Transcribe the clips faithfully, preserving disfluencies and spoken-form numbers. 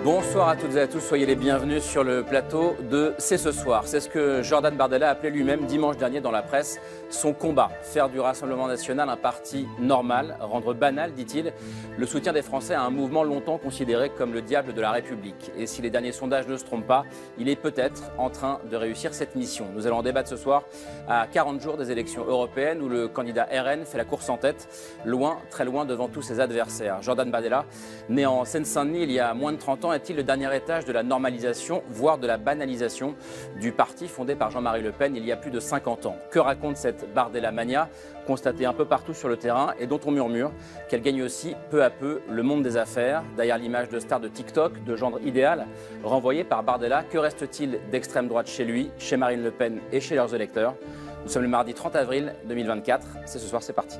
Bonsoir à toutes et à tous, soyez les bienvenus sur le plateau de C'est ce soir. C'est ce que Jordan Bardella a appelé lui-même dimanche dernier dans la presse son combat. Faire du Rassemblement national un parti normal, rendre banal, dit-il, le soutien des Français à un mouvement longtemps considéré comme le diable de la République. Et si les derniers sondages ne se trompent pas, il est peut-être en train de réussir cette mission. Nous allons en débattre ce soir à quarante jours des élections européennes où le candidat R N fait la course en tête, loin, très loin devant tous ses adversaires. Jordan Bardella, né en Seine-Saint-Denis il y a moins de trente ans, est-il le dernier étage de la normalisation, voire de la banalisation du parti fondé par Jean-Marie Le Pen il y a plus de cinquante ans? Que raconte cette Bardella mania, constatée un peu partout sur le terrain et dont on murmure qu'elle gagne aussi peu à peu le monde des affaires? Derrière l'image de star de TikTok, de gendre idéal, renvoyé par Bardella, que reste-t-il d'extrême droite chez lui, chez Marine Le Pen et chez leurs électeurs? Nous sommes le mardi trente avril deux mille vingt-quatre, c'est ce soir, c'est parti.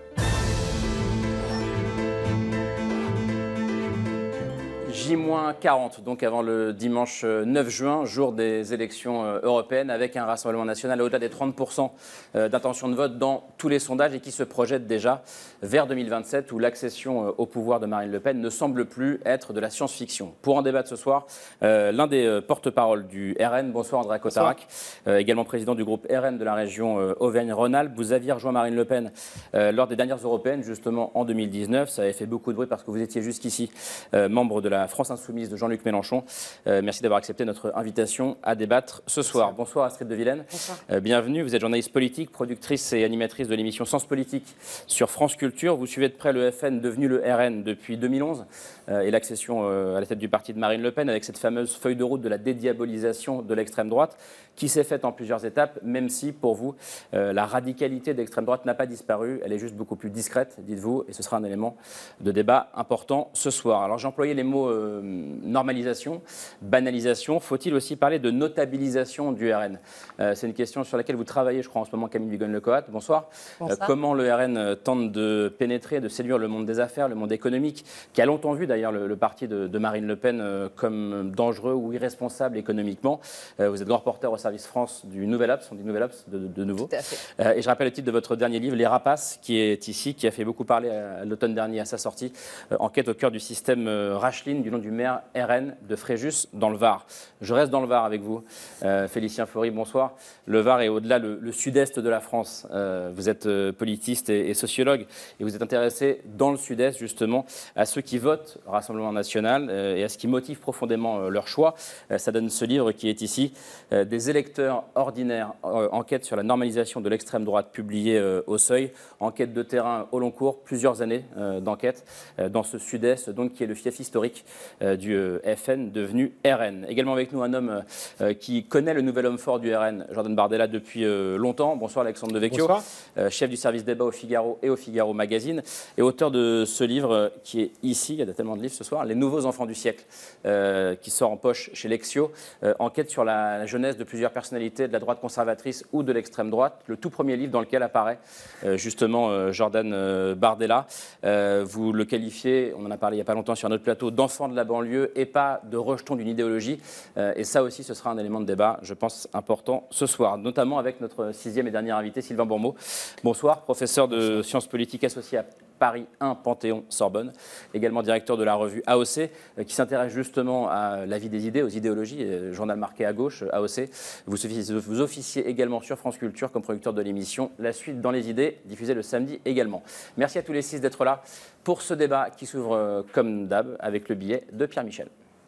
J quarante, donc avant le dimanche neuf juin, jour des élections européennes, avec un Rassemblement national au-delà des trente pour cent d'intention de vote dans tous les sondages et qui se projette déjà vers deux mille vingt-sept, où l'accession au pouvoir de Marine Le Pen ne semble plus être de la science-fiction. Pour en débattre ce soir, euh, l'un des porte-parole du R N, bonsoir André Cotarac, euh, également président du groupe R N de la région euh, Auvergne-Rhône-Alpes. Vous aviez rejoint Marine Le Pen euh, lors des dernières européennes, justement en deux mille dix-neuf. Ça avait fait beaucoup de bruit parce que vous étiez jusqu'ici euh, membre de la France Insoumise de Jean-Luc Mélenchon. Euh, merci d'avoir accepté notre invitation à débattre ce soir. Bonsoir Astrid de Vilaine. Bonsoir. Euh, bienvenue, vous êtes journaliste politique, productrice et animatrice de l'émission Sens Politique sur France Culture. Vous suivez de près le F N, devenu le R N depuis deux mille onze, euh, et l'accession euh, à la tête du parti de Marine Le Pen avec cette fameuse feuille de route de la dédiabolisation de l'extrême droite qui s'est faite en plusieurs étapes, même si pour vous, euh, la radicalité de l'extrême droite n'a pas disparu. Elle est juste beaucoup plus discrète, dites-vous, et ce sera un élément de débat important ce soir. Alors j'ai employé les mots euh, normalisation, banalisation. Faut-il aussi parler de notabilisation du R N? euh, C'est une question sur laquelle vous travaillez, je crois, en ce moment, Camille Vigonne-Lecoat. Bonsoir. Bonsoir. Euh, comment le R N tente de pénétrer, de séduire le monde des affaires, le monde économique, qui a longtemps vu d'ailleurs le, le parti de, de Marine Le Pen euh, comme dangereux ou irresponsable économiquement. Euh, vous êtes grand reporter au service France du Nouvel Obs, on dit Nouvel Obs de, de, de nouveau. Tout à fait. Euh, et je rappelle le titre de votre dernier livre, Les Rapaces, qui est ici, qui a fait beaucoup parler à, à l'automne dernier à sa sortie. Euh, enquête au cœur du système euh, Racheline, du nom du maire R N de Fréjus dans le Var. Je reste dans le Var avec vous. Euh, Félicien Faury, bonsoir. Le Var est au-delà le, le sud-est de la France. Euh, vous êtes euh, politiste et, et sociologue et vous êtes intéressé dans le sud-est justement à ceux qui votent Rassemblement national euh, et à ce qui motive profondément euh, leur choix. Euh, ça donne ce livre qui est ici, euh, Des électeurs ordinaires, euh, enquête sur la normalisation de l'extrême droite, publié euh, au Seuil. Enquête de terrain au long cours, plusieurs années euh, d'enquête euh, dans ce sud-est, donc qui est le fief historique euh, du euh, F N devenu R N. Également avec nous un homme euh, qui connaît le nouvel homme fort du R N, Jordan Bardella, depuis euh, longtemps. Bonsoir Alexandre Devecchio, euh, chef du service débat au Figaro et au Figaro Magazine, et auteur de ce livre euh, qui est ici, il y a tellement de livres ce soir, Les nouveaux enfants du siècle, euh, qui sort en poche chez Lexio. Euh, enquête sur la, la jeunesse de plusieurs personnalités de la droite conservatrice ou de l'extrême droite. Le tout premier livre dans lequel apparaît euh, justement euh, Jordan euh, Bardella. Euh, vous le qualifiez, on en a parlé il n'y a pas longtemps sur notre plateau, d'enfant de la banlieue et pas de rejeton d'une idéologie. Euh, et ça aussi, ce sera un élément de débat, je pense, important ce soir, notamment avec notre sixième et dernier invité, Sylvain Bourmeau. Bonsoir, professeur de Bonsoir. Sciences politiques associé à Paris un Panthéon-Sorbonne, également directeur de la revue A O C, euh, qui s'intéresse justement à la vie des idées, aux idéologies, euh, journal marqué à gauche, A O C. Vous, vous officiez également sur France Culture comme producteur de l'émission La Suite dans les idées, diffusée le samedi également. Merci à tous les six d'être là pour ce débat qui s'ouvre euh, comme d'hab avec le billet de Pierre Michel.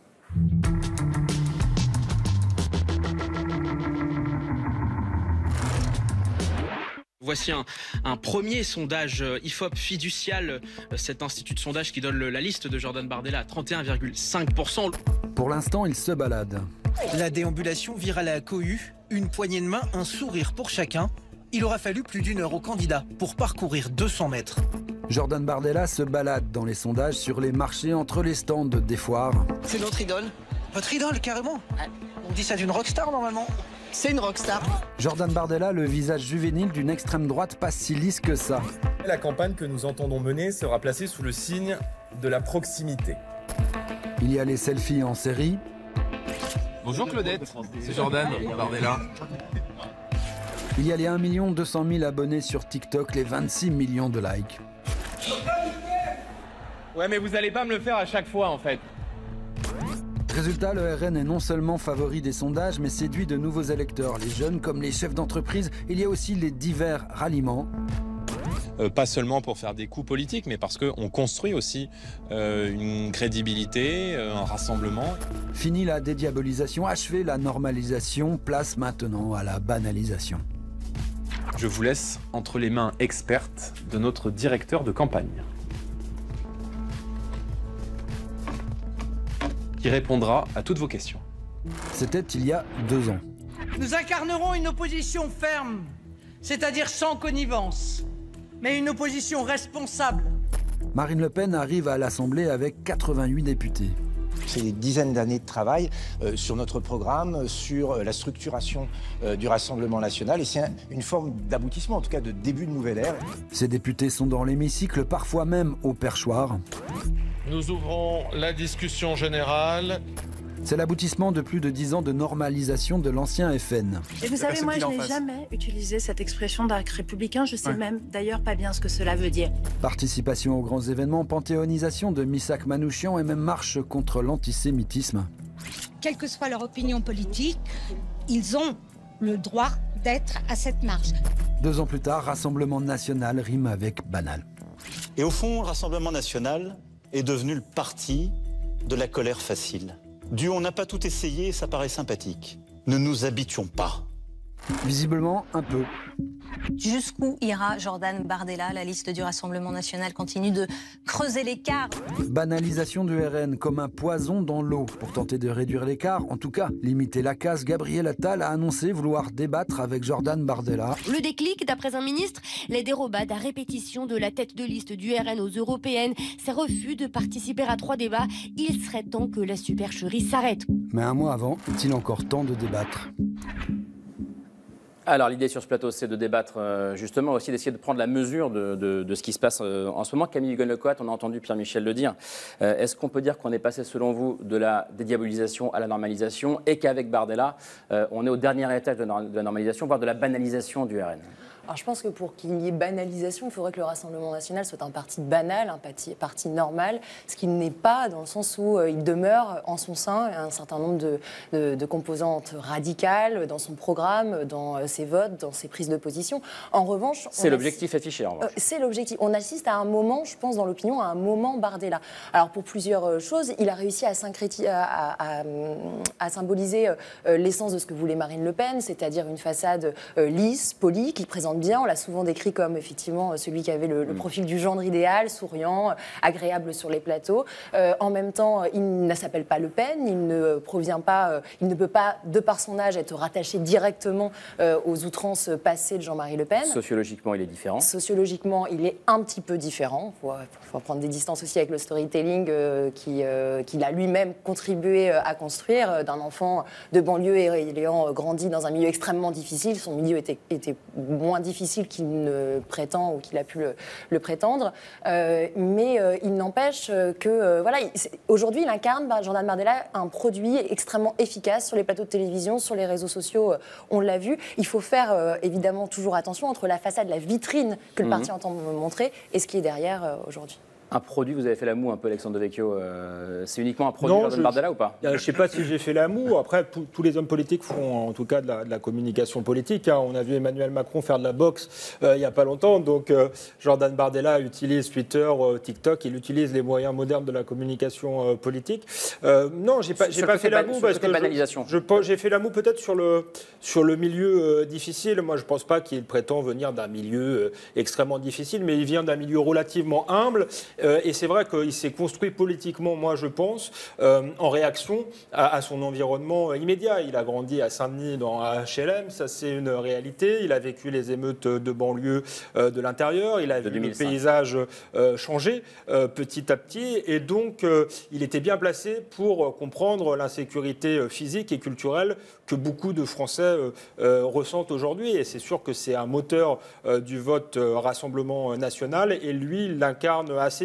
Voici un, un premier sondage I F O P fiducial, cet institut de sondage qui donne le, la liste de Jordan Bardella à trente et un virgule cinq pour cent. Pour l'instant, il se balade. La déambulation vire à la cohue, une poignée de main, un sourire pour chacun. Il aura fallu plus d'une heure au candidat pour parcourir deux cents mètres. Jordan Bardella se balade dans les sondages sur les marchés entre les stands des foires. C'est notre idole. Votre idole, carrément. On dit ça d'une rockstar, normalement. C'est une rockstar. Jordan Bardella, le visage juvénile d'une extrême droite pas si lisse que ça. La campagne que nous entendons mener sera placée sous le signe de la proximité. Il y a les selfies en série. Bonjour Claudette, c'est Jordan Bardella. Il y a les un million deux cent mille abonnés sur TikTok, les vingt-six millions de likes. Ouais mais vous allez pas me le faire à chaque fois en fait. Résultat, le R N est non seulement favori des sondages, mais séduit de nouveaux électeurs. Les jeunes comme les chefs d'entreprise. Il y a aussi les divers ralliements. Euh, pas seulement pour faire des coups politiques, mais parce qu'on construit aussi euh, une crédibilité, euh, un rassemblement. Fini la dédiabolisation, achevé la normalisation, place maintenant à la banalisation. Je vous laisse entre les mains expertes de notre directeur de campagne, qui répondra à toutes vos questions. C'était il y a deux ans. Nous incarnerons une opposition ferme, c'est-à-dire sans connivence, mais une opposition responsable. Marine Le Pen arrive à l'Assemblée avec quatre-vingt-huit députés. C'est des dizaines d'années de travail euh, sur notre programme, sur euh, la structuration euh, du Rassemblement national. Et c'est un, une forme d'aboutissement, en tout cas de début de nouvelle ère. Ces députés sont dans l'hémicycle, parfois même au perchoir. Nous ouvrons la discussion générale. C'est l'aboutissement de plus de dix ans de normalisation de l'ancien F N. Et vous savez, moi, je n'ai jamais utilisé cette expression d'arc républicain. Je sais ouais. même, d'ailleurs, pas bien ce que cela veut dire. Participation aux grands événements, panthéonisation de Missak Manouchian et même marche contre l'antisémitisme. Quelle que soit leur opinion politique, ils ont le droit d'être à cette marche. Deux ans plus tard, Rassemblement national rime avec banal. Et au fond, le Rassemblement national est devenu le parti de la colère facile. Du on n'a pas tout essayé, ça paraît sympathique. Ne nous habituons pas. Visiblement, un peu. Jusqu'où ira Jordan Bardella? La liste du Rassemblement national continue de creuser l'écart. Banalisation du R N comme un poison dans l'eau. Pour tenter de réduire l'écart, en tout cas limiter la casse, Gabriel Attal a annoncé vouloir débattre avec Jordan Bardella. Le déclic, d'après un ministre, les dérobades à répétition de la tête de liste du R N aux européennes, ses refus de participer à trois débats, il serait temps que la supercherie s'arrête. Mais un mois avant, est-il encore temps de débattre? Alors l'idée sur ce plateau, c'est de débattre euh, justement aussi, d'essayer de prendre la mesure de, de, de ce qui se passe euh, en ce moment. Camille Huguen-Lecoat, on a entendu Pierre-Michel le dire. Euh, est-ce qu'on peut dire qu'on est passé, selon vous, de la dédiabolisation à la normalisation et qu'avec Bardella, euh, on est au dernier étage de, de la normalisation, voire de la banalisation du R N? Alors je pense que pour qu'il y ait banalisation, il faudrait que le Rassemblement national soit un parti banal, un parti, parti normal, ce qu'il n'est pas dans le sens où euh, il demeure en son sein un certain nombre de, de, de composantes radicales dans son programme, dans euh, ses votes, dans ses prises de position. En revanche... C'est l'objectif affiché, en revanche. Euh, c'est l'objectif. On assiste à un moment, je pense, dans l'opinion, à un moment Bardella. Alors pour plusieurs euh, choses, il a réussi à, à, à, à symboliser euh, l'essence de ce que voulait Marine Le Pen, c'est-à-dire une façade euh, lisse, polie, qui présente bien. On l'a souvent décrit comme effectivement celui qui avait le, le profil du gendre idéal, souriant, agréable sur les plateaux. Euh, en même temps, il ne s'appelle pas Le Pen, il ne provient pas, euh, il ne peut pas, de par son âge, être rattaché directement euh, aux outrances passées de Jean-Marie Le Pen. Sociologiquement, il est différent. Sociologiquement, il est un petit peu différent. Il faut, faut prendre des distances aussi avec le storytelling euh, qui, euh, qu'il a lui-même contribué à construire. Euh, d'un enfant de banlieue ayant grandi dans un milieu extrêmement difficile, son milieu était, était moins difficile qu'il ne prétend ou qu'il a pu le, le prétendre. Euh, mais euh, il n'empêche que, euh, voilà, aujourd'hui, il incarne, bah, Jordan Bardella, un produit extrêmement efficace sur les plateaux de télévision, sur les réseaux sociaux, euh, on l'a vu. Il faut faire, euh, évidemment, toujours attention entre la façade, la vitrine que le mmh. parti entend montrer et ce qui est derrière euh, aujourd'hui. Un produit, vous avez fait la moue un peu, Alexandre Devecchio, euh, c'est uniquement un produit de Bardella ou pas? Je ne sais pas si j'ai fait la moue. Après, tous les hommes politiques font en tout cas de la, de la communication politique. Hein. On a vu Emmanuel Macron faire de la boxe euh, il n'y a pas longtemps. Donc euh, Jordan Bardella utilise Twitter, euh, TikTok, il utilise les moyens modernes de la communication euh, politique. Euh, non, j'ai pas, j'ai pas fait la moue parce que banalisation. Je, je, j'ai fait la moue peut-être sur le, sur le milieu euh, difficile. Moi, je ne pense pas qu'il prétend venir d'un milieu euh, extrêmement difficile, mais il vient d'un milieu relativement humble. Euh, et c'est vrai qu'il s'est construit politiquement, moi je pense, euh, en réaction à, à son environnement immédiat. Il a grandi à Saint-Denis dans un H L M, ça c'est une réalité. Il a vécu les émeutes de banlieue euh, de l'intérieur. Il a de vu deux mille cinq. Le paysage euh, changer euh, petit à petit. Et donc euh, il était bien placé pour comprendre l'insécurité physique et culturelle que beaucoup de Français euh, euh, ressentent aujourd'hui. Et c'est sûr que c'est un moteur euh, du vote euh, Rassemblement national. Et lui, il l'incarne assez bien.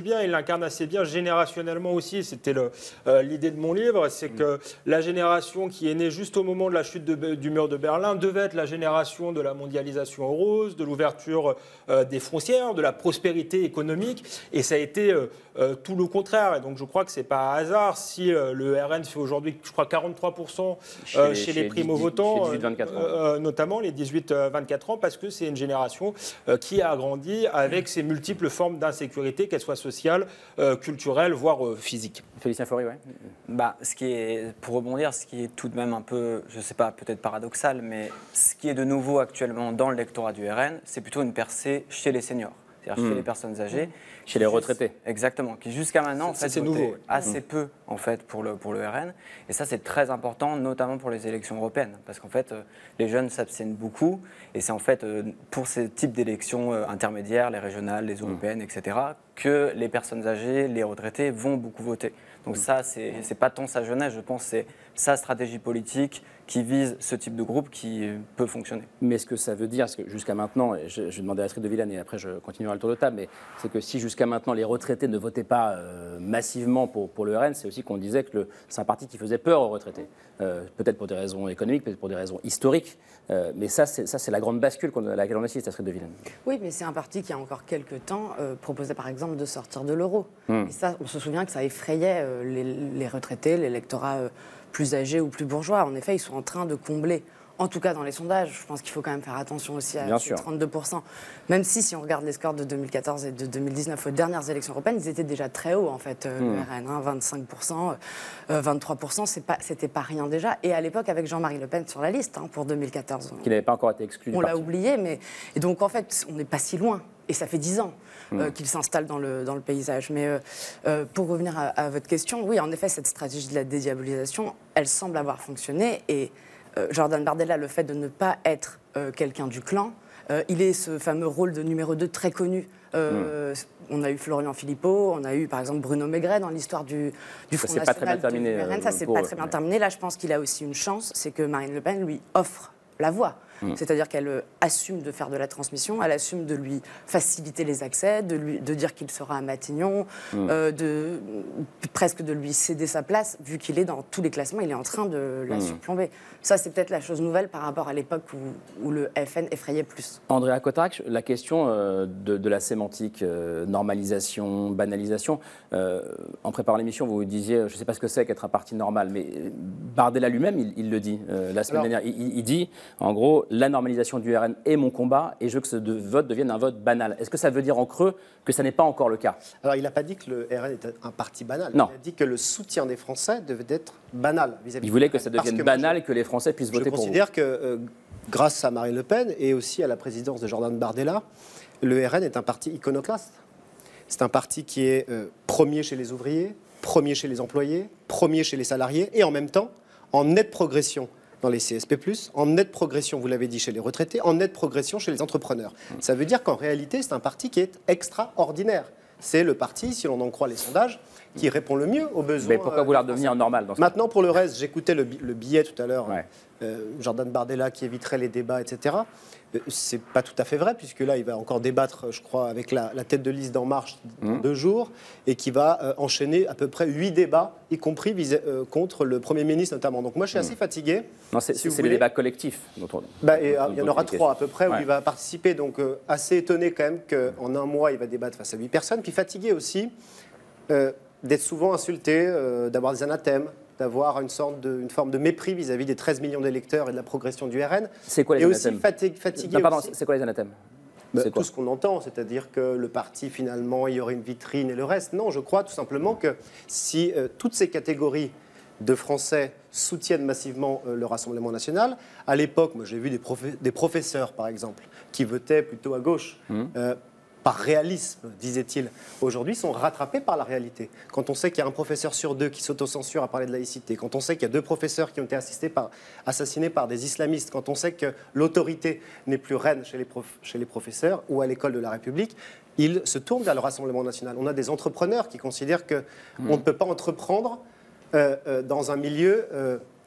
bien, il l'incarne assez bien générationnellement aussi. C'était le, euh, l'idée de mon livre, c'est que la génération qui est née juste au moment de la chute de, du mur de Berlin devait être la génération de la mondialisation heureuse, de l'ouverture euh, des frontières, de la prospérité économique, et ça a été euh, euh, tout le contraire. Et donc je crois que c'est pas un hasard si euh, le R N fait aujourd'hui, je crois, quarante-trois pour cent euh, chez, chez les, les primo-votants, dix-huit vingt-quatre ans. Euh, notamment les dix-huit vingt-quatre ans, parce que c'est une génération euh, qui a grandi avec ses multiples formes d'insécurité, qu'elles soient sociales, euh, culturelles, voire euh, physiques. Félicien Faury, oui. Bah, ce qui est, pour rebondir, ce qui est tout de même un peu, je ne sais pas, peut-être paradoxal, mais ce qui est de nouveau actuellement dans le lectorat du R N, c'est plutôt une percée chez les seniors, c'est-à-dire mmh. chez les personnes âgées. Chez les retraités. Exactement, qui jusqu'à maintenant, en fait, c'est nouveau. assez mmh. peu en fait, pour, le, pour le R N. Et ça, c'est très important, notamment pour les élections européennes, parce qu'en fait, euh, les jeunes s'abstiennent beaucoup, et c'est en fait euh, pour ces types d'élections euh, intermédiaires, les régionales, les européennes, mmh. et cetera, que les personnes âgées, les retraités vont beaucoup voter. Donc mmh. ça, c'est, c'est pas tant sa jeunesse, je pense, c'est sa stratégie politique qui vise ce type de groupe qui peut fonctionner. Mais ce que ça veut dire, parce que jusqu'à maintenant, et je, je demandais à Astrid de Villene et après je continuerai le tour de table, mais c'est que si jusqu'à maintenant les retraités ne votaient pas euh, massivement pour, pour le R N, c'est aussi qu'on disait que le, c'est un parti qui faisait peur aux retraités. Euh, peut-être pour des raisons économiques, peut-être pour des raisons historiques, euh, mais ça c'est, ça, c'est la grande bascule à laquelle on assiste, Astrid de Villene. Oui, mais c'est un parti qui, il y a encore quelques temps, euh, proposait par exemple de sortir de l'euro. Hum. Et ça, on se souvient que ça effrayait euh, les, les retraités, l'électorat euh, plus âgés ou plus bourgeois. En effet, ils sont en train de combler, en tout cas dans les sondages, je pense qu'il faut quand même faire attention aussi à ces trente-deux pour cent. Même si, si on regarde les scores de deux mille quatorze et de deux mille dix-neuf aux dernières élections européennes, ils étaient déjà très hauts en fait, euh, mmh. le R N, hein, vingt-cinq pour cent, euh, vingt-trois pour cent, c'est pas, c'était pas rien déjà. Et à l'époque, avec Jean-Marie Le Pen sur la liste hein, pour deux mille quatorze. Qui n'avait pas encore été exclu. On l'a oublié, mais... Et donc en fait, on n'est pas si loin. Et ça fait dix ans euh, mmh. qu'il s'installe dans le, dans le paysage. Mais euh, euh, pour revenir à, à votre question, oui, en effet, cette stratégie de la dédiabolisation, elle semble avoir fonctionné. Et euh, Jordan Bardella, le fait de ne pas être euh, quelqu'un du clan, euh, il est ce fameux rôle de numéro deux très connu. Euh, mmh. On a eu Florian Philippot, on a eu par exemple Bruno Maigret dans l'histoire du, du Front National. Ça, c'est pas très bien terminé. R N, ça, c'est pas très bien terminé. Là, je pense qu'il a aussi une chance, c'est que Marine Le Pen lui offre la voie. Mmh. C'est-à-dire qu'elle euh, assume de faire de la transmission, elle assume de lui faciliter les accès, de, lui, de dire qu'il sera à Matignon, mmh. euh, de, presque de lui céder sa place, vu qu'il est dans tous les classements, il est en train de la mmh. surplomber. Ça, c'est peut-être la chose nouvelle par rapport à l'époque où, où le F N effrayait plus. Andrea Cotarac, la question euh, de, de la sémantique, euh, normalisation, banalisation, euh, en préparant l'émission, vous disiez, je ne sais pas ce que c'est qu'être un parti normal, mais Bardella lui-même, il, il le dit euh, la semaine Alors, dernière, il, il dit, en gros, la normalisation du R N est mon combat et je veux que ce de vote devienne un vote banal. Est-ce que ça veut dire en creux que ça n'est pas encore le cas? Alors, il n'a pas dit que le R N était un parti banal. Non. Il a dit que le soutien des Français devait être banal vis-à-vis. Il voulait que ça devienne que banal et que les Français puissent voter pour vous. Je considère que, euh, grâce à Marine Le Pen et aussi à la présidence de Jordan Bardella, le R N est un parti iconoclaste. C'est un parti qui est euh, premier chez les ouvriers, premier chez les employés, premier chez les salariés et en même temps en nette progression dans les C S P plus, en nette progression, vous l'avez dit, chez les retraités, en nette progression chez les entrepreneurs. Ça veut dire qu'en réalité, c'est un parti qui est extraordinaire. C'est le parti, si l'on en croit les sondages, qui répond le mieux aux besoins. Mais pourquoi vouloir devenir normal dans ce Maintenant, pour le reste, j'écoutais le, le billet tout à l'heure, ouais. euh, Jordan Bardella qui éviterait les débats, et cetera. Euh, c'est pas tout à fait vrai, puisque là, il va encore débattre, je crois, avec la, la tête de liste d'En Marche dans mmh. deux jours, et qui va euh, enchaîner à peu près huit débats, y compris visé, euh, contre le Premier ministre notamment. Donc moi, je suis assez mmh. fatigué. Non, c'est, si c'est les débats collectifs. Dont on, bah, et, dont il y en aura trois à peu près ouais. où il va participer. Donc euh, assez étonné quand même qu'en un mois, il va débattre face à huit personnes. Puis fatigué aussi euh, d'être souvent insulté, euh, d'avoir des anathèmes, d'avoir une, sorte de, une forme de mépris vis-à-vis des treize millions d'électeurs et de la progression du R N. C'est quoi les et anathèmes? aussi fatigué. fatigué non, pardon, aussi. C'est quoi les anathèmes? Bah, tout ce qu'on entend, c'est-à-dire que le parti, finalement, il y aurait une vitrine et le reste. Non, je crois tout simplement que si euh, toutes ces catégories de Français soutiennent massivement euh, le Rassemblement national, à l'époque, moi j'ai vu des, profe- des professeurs, par exemple, qui votaient plutôt à gauche, mmh. euh, par réalisme, disait-il, aujourd'hui sont rattrapés par la réalité. Quand on sait qu'il y a un professeur sur deux qui s'autocensure à parler de laïcité, quand on sait qu'il y a deux professeurs qui ont été assistés par, assassinés par des islamistes, quand on sait que l'autorité n'est plus reine chez les, prof, chez les professeurs ou à l'école de la République, ils se tournent vers le Rassemblement national. On a des entrepreneurs qui considèrent qu'on mmh. ne peut pas entreprendre euh, euh, dans un milieu... Euh,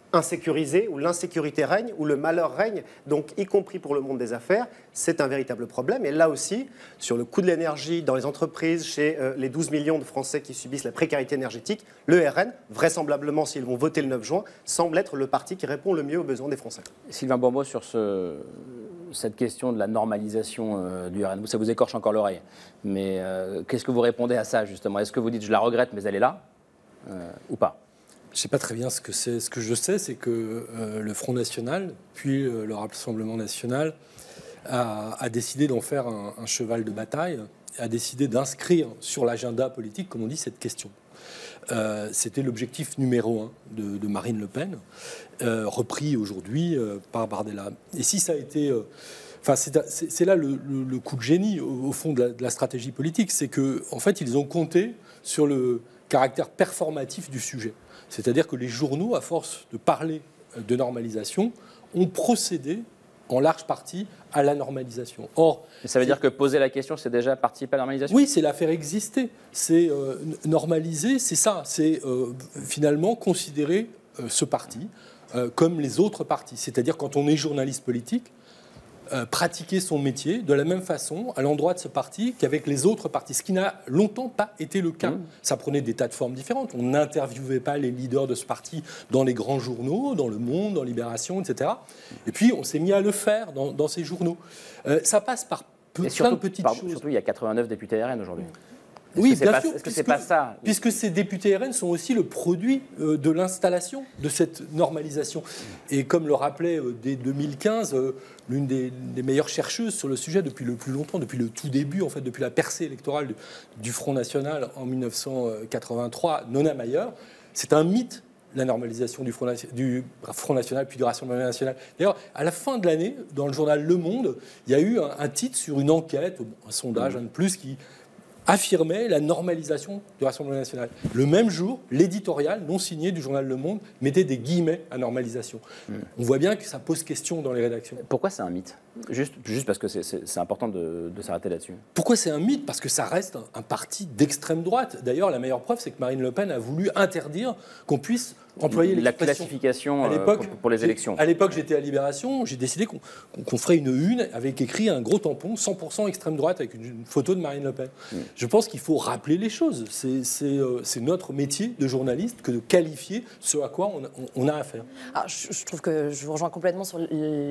insécurisé, où l'insécurité règne, où le malheur règne, donc y compris pour le monde des affaires, c'est un véritable problème. Et là aussi, sur le coût de l'énergie dans les entreprises, chez euh, les douze millions de Français qui subissent la précarité énergétique, le R N, vraisemblablement s'ils vont voter le neuf juin, semble être le parti qui répond le mieux aux besoins des Français. Sylvain Bourbeau, sur ce, cette question de la normalisation euh, du R N, ça vous écorche encore l'oreille, mais euh, qu'est-ce que vous répondez à ça justement? Est-ce que vous dites je la regrette mais elle est là euh, ou pas? Je ne sais pas très bien ce que c'est. Ce que je sais, c'est que euh, le Front National, puis euh, le Rassemblement National, a, a décidé d'en faire un, un cheval de bataille, a décidé d'inscrire sur l'agenda politique, comme on dit, cette question. Euh, C'était l'objectif numéro un de, de Marine Le Pen, euh, repris aujourd'hui euh, par Bardella. Et si ça a été... Euh, Enfin, c'est là le, le, le coup de génie, au, au fond, de la, de la stratégie politique. C'est qu'en en fait, ils ont compté sur le caractère performatif du sujet. C'est-à-dire que les journaux, à force de parler de normalisation, ont procédé en large partie à la normalisation. Or, mais ça veut dire que poser la question, c'est déjà participer à la normalisation? Oui, c'est la faire exister. C'est euh, normaliser, c'est ça. C'est euh, finalement considérer euh, ce parti euh, comme les autres partis. C'est-à-dire quand on est journaliste politique, Euh, pratiquer son métier de la même façon à l'endroit de ce parti qu'avec les autres partis, ce qui n'a longtemps pas été le cas. Mmh. Ça prenait des tas de formes différentes. On n'interviewait pas les leaders de ce parti dans les grands journaux, dans Le Monde, dans Libération, et cetera. Et puis on s'est mis à le faire dans, dans ces journaux. Euh, ça passe par peu, Et surtout, plein de petites pardon, choses. Surtout, il y a quatre-vingt-neuf députés R N aujourd'hui. Est-ce oui, que bien pas, sûr. Est-ce que c'est pas ça? Puisque ces députés R N sont aussi le produit euh, de l'installation de cette normalisation. Et comme le rappelait euh, dès deux mille quinze, euh, l'une des, des meilleures chercheuses sur le sujet depuis le plus longtemps, depuis le tout début, en fait, depuis la percée électorale du, du Front National en mille neuf cent quatre-vingt-trois, Nona Mayer, c'est un mythe, la normalisation du Front, du Front National puis du Rassemblement National. D'ailleurs, à la fin de l'année, dans le journal Le Monde, il y a eu un, un titre sur une enquête, un sondage, un de plus, qui affirmait la normalisation du Rassemblement National. Le même jour, l'éditorial non signé du journal Le Monde mettait des guillemets à normalisation. Mmh. On voit bien que ça pose question dans les rédactions. Pourquoi c'est un mythe? Juste, juste parce que c'est important de, de s'arrêter là-dessus. Pourquoi c'est un mythe? Parce que ça reste un, un parti d'extrême droite. D'ailleurs, la meilleure preuve, c'est que Marine Le Pen a voulu interdire qu'on puisse employer la classification à l'époque, pour, pour les élections. À l'époque, j'étais à Libération, j'ai décidé qu'on qu'on ferait une une avec écrit un gros tampon cent pour cent extrême droite avec une, une photo de Marine Le Pen. Mmh. Je pense qu'il faut rappeler les choses. C'est euh, notre métier de journaliste que de qualifier ce à quoi on a, on, on a affaire. Alors, je, je trouve que je vous rejoins complètement sur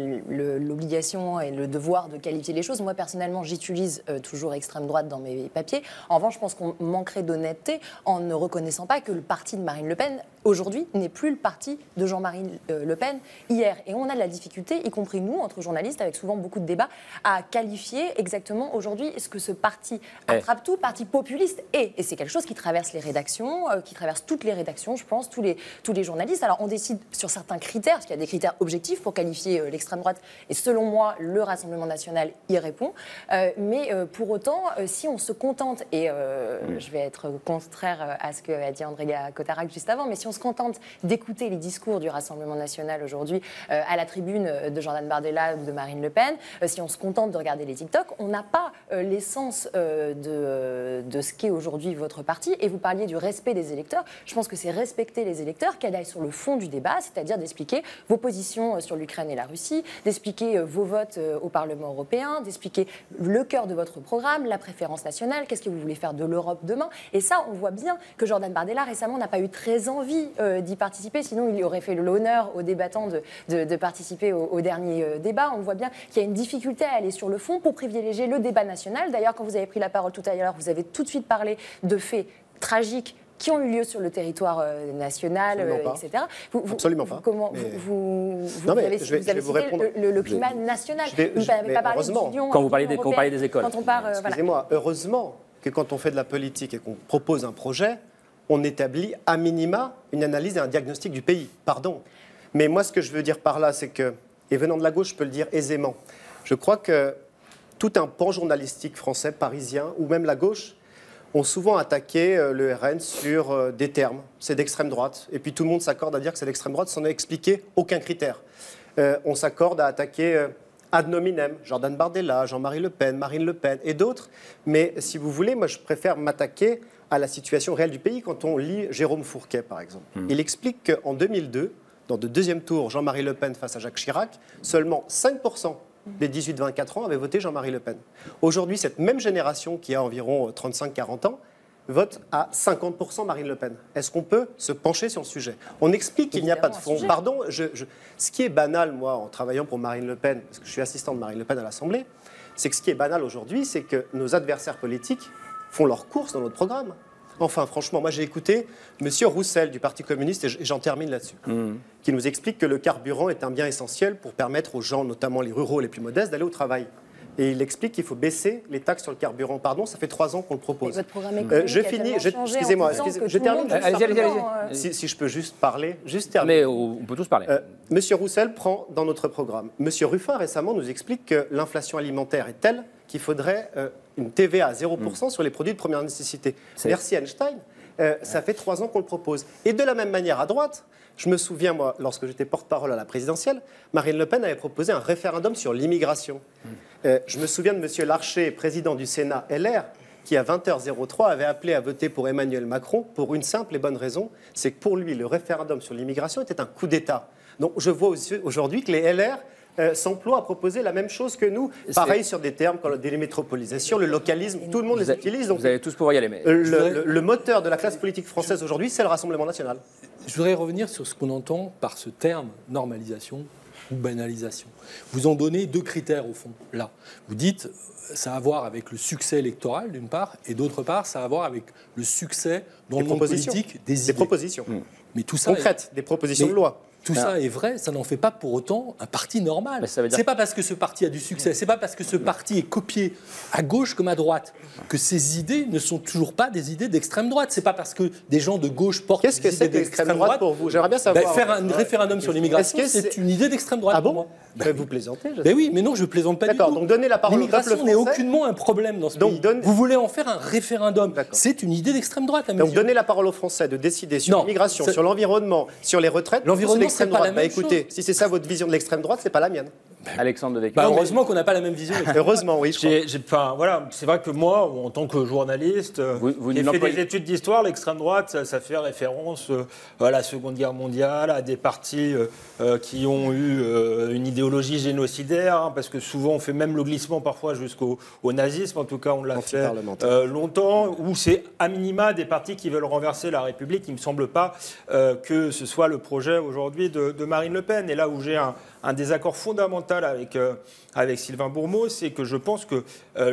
l'obligation et le devoir de qualifier les choses. Moi, personnellement, j'utilise euh, toujours extrême droite dans mes papiers. En revanche, je pense qu'on manquerait d'honnêteté en ne reconnaissant pas que le parti de Marine Le Pen, aujourd'hui, n'est plus le parti de Jean-Marie Le Pen hier. Et on a de la difficulté, y compris nous, entre journalistes, avec souvent beaucoup de débats, à qualifier exactement aujourd'hui ce que ce parti attrape-tout, parti populiste est. Et c'est quelque chose qui traverse les rédactions, euh, qui traverse toutes les rédactions, je pense, tous les, tous les journalistes. Alors on décide sur certains critères, parce qu'il y a des critères objectifs pour qualifier euh, l'extrême droite. Et selon moi, le Rassemblement national y répond. Euh, mais euh, pour autant, euh, si on se contente, et euh, mmh. je vais être contraire à ce qu'a dit André Cotarac juste avant, mais si on se contente d'écouter les discours du Rassemblement national aujourd'hui euh, à la tribune de Jordan Bardella ou de Marine Le Pen, euh, si on se contente de regarder les TikTok, on n'a pas euh, l'essence euh, de, euh, de ce qu'est aujourd'hui votre parti. Et vous parliez du respect des électeurs. Je pense que c'est respecter les électeurs, qu'elle aille sur le fond du débat, c'est-à-dire d'expliquer vos positions sur l'Ukraine et la Russie, d'expliquer euh, vos votes euh, au Parlement européen, d'expliquer le cœur de votre programme, la préférence nationale, qu'est-ce que vous voulez faire de l'Europe demain. Et ça, on voit bien que Jordan Bardella, récemment, n'a pas eu très envie euh, d'y participer, sinon il aurait fait l'honneur aux débattants de, de, de participer au, au dernier euh, débat. On voit bien qu'il y a une difficulté à aller sur le fond pour privilégier le débat national. D'ailleurs, quand vous avez pris la parole tout à l'heure, vous avez tout de suite parlé de faits tragiques qui ont eu lieu sur le territoire euh, national, euh, et cetera. Vous, vous, Absolument vous, pas. Comment, mais... vous, vous, non, vous mais avez, je vais, vous avez je vais vous cité répondre. le, le climat je... national. Je vais, vous n'avez pas parlé d'étudiants. Quand vous parlez des, quand vous parlez des écoles. Quand on part, euh, Excusez-moi, voilà. Heureusement que quand on fait de la politique et qu'on propose un projet, on établit à minima une analyse et un diagnostic du pays. Pardon. Mais moi, ce que je veux dire par là, c'est que, et venant de la gauche, je peux le dire aisément, je crois que tout un pan journalistique français, parisien, ou même la gauche, ont souvent attaqué le R N sur des termes. C'est d'extrême droite. Et puis tout le monde s'accorde à dire que c'est d'extrême droite sans expliquer aucun critère. Euh, on s'accorde à attaquer euh, ad nominem, Jordan Bardella, Jean-Marie Le Pen, Marine Le Pen et d'autres. Mais si vous voulez, moi je préfère m'attaquer à la situation réelle du pays quand on lit Jérôme Fourquet, par exemple. Mmh. Il explique qu'en deux mille deux, dans le deuxième tour Jean-Marie Le Pen face à Jacques Chirac, seulement cinq pour cent des dix-huit vingt-quatre ans avaient voté Jean-Marie Le Pen. Aujourd'hui, cette même génération qui a environ trente-cinq quarante ans vote à cinquante pour cent Marine Le Pen. Est-ce qu'on peut se pencher sur le sujet? On explique qu'il n'y a pas de fond. Pardon, je, je, ce qui est banal, moi, en travaillant pour Marine Le Pen, parce que je suis assistant de Marine Le Pen à l'Assemblée, c'est que ce qui est banal aujourd'hui, c'est que nos adversaires politiques font leur course dans notre programme. Enfin, franchement, moi j'ai écouté M. Roussel du Parti communiste, et j'en termine là-dessus, mmh. qui nous explique que le carburant est un bien essentiel pour permettre aux gens, notamment les ruraux les plus modestes, d'aller au travail. Et il explique qu'il faut baisser les taxes sur le carburant. Pardon, ça fait trois ans qu'on le propose. Votre programme économique euh, je finis, je, excusez-moi, excusez, je termine. Allez-y, allez-y, allez-y. Si, si je peux juste parler, juste terminer. Mais on peut tous parler. Euh, Monsieur Roussel prend dans notre programme. Monsieur Ruffin récemment nous explique que l'inflation alimentaire est telle qu'il faudrait euh, une T V A à zéro pour cent mmh. sur les produits de première nécessité. Merci Einstein. Euh, ça fait trois ans qu'on le propose. Et de la même manière, à droite, je me souviens, moi, lorsque j'étais porte-parole à la présidentielle, Marine Le Pen avait proposé un référendum sur l'immigration. Mmh. Euh, je me souviens de M. Larcher, président du Sénat L R, qui à vingt heures trois avait appelé à voter pour Emmanuel Macron pour une simple et bonne raison, c'est que pour lui, le référendum sur l'immigration était un coup d'État. Donc je vois aujourd'hui que les L R Euh, s'emploie à proposer la même chose que nous. Pareil sur des termes comme la démétropolisation, le localisme, tout le monde vous les a, utilise. Donc vous allez tous pouvoir y aller. Mais... Le, le, le moteur de la classe politique française aujourd'hui, c'est le Rassemblement national. Je voudrais revenir sur ce qu'on entend par ce terme normalisation ou banalisation. Vous en donnez deux critères au fond, là. Vous dites, ça a à voir avec le succès électoral d'une part, et d'autre part, ça a à voir avec le succès dans des le monde politique des, des idées. propositions. Mmh. Mais tout ça concrètes, est... des propositions Mais... de loi. Tout ah. ça est vrai, ça n'en fait pas pour autant un parti normal. Dire... C'est pas parce que ce parti a du succès, c'est pas parce que ce parti est copié à gauche comme à droite que ses idées ne sont toujours pas des idées d'extrême droite. C'est pas parce que des gens de gauche portent Qu'est-ce que c'est que l'extrême droite, droite pour vous? J'aimerais bien savoir. Ben, faire un référendum sur l'immigration, c'est une idée d'extrême droite. Ah bon pour moi. Ben, vous plaisantez? Ben oui, mais non, je plaisante pas du tout. D'accord, donc donnez la parole au peuple français. L'immigration n'est aucunement un problème dans ce donc pays. Donne... Vous voulez en faire un référendum. C'est une idée d'extrême droite. À donc donnez la parole aux Français de décider sur l'immigration, sur l'environnement, sur les retraites. L'environnement, c'est pas la même chose. Écoutez, si c'est ça votre vision de l'extrême droite, c'est pas la mienne. Alexandre Devecq. Bah, heureusement qu'on n'a pas la même vision. Heureusement, oui. Enfin, voilà, c'est vrai que moi, en tant que journaliste, vous, vous qui ai fait des études d'histoire, l'extrême droite, ça, ça fait référence euh, à la Seconde Guerre mondiale, à des partis euh, qui ont eu euh, une idéologie génocidaire, hein, parce que souvent on fait même le glissement parfois jusqu'au au nazisme. En tout cas, on l'a fait euh, longtemps. Où c'est à minima des partis qui veulent renverser la République. Il me semble pas euh, que ce soit le projet aujourd'hui de, de Marine Le Pen. Et là où j'ai un Un désaccord fondamental avec, euh, avec Sylvain Bourmeau, c'est que je pense que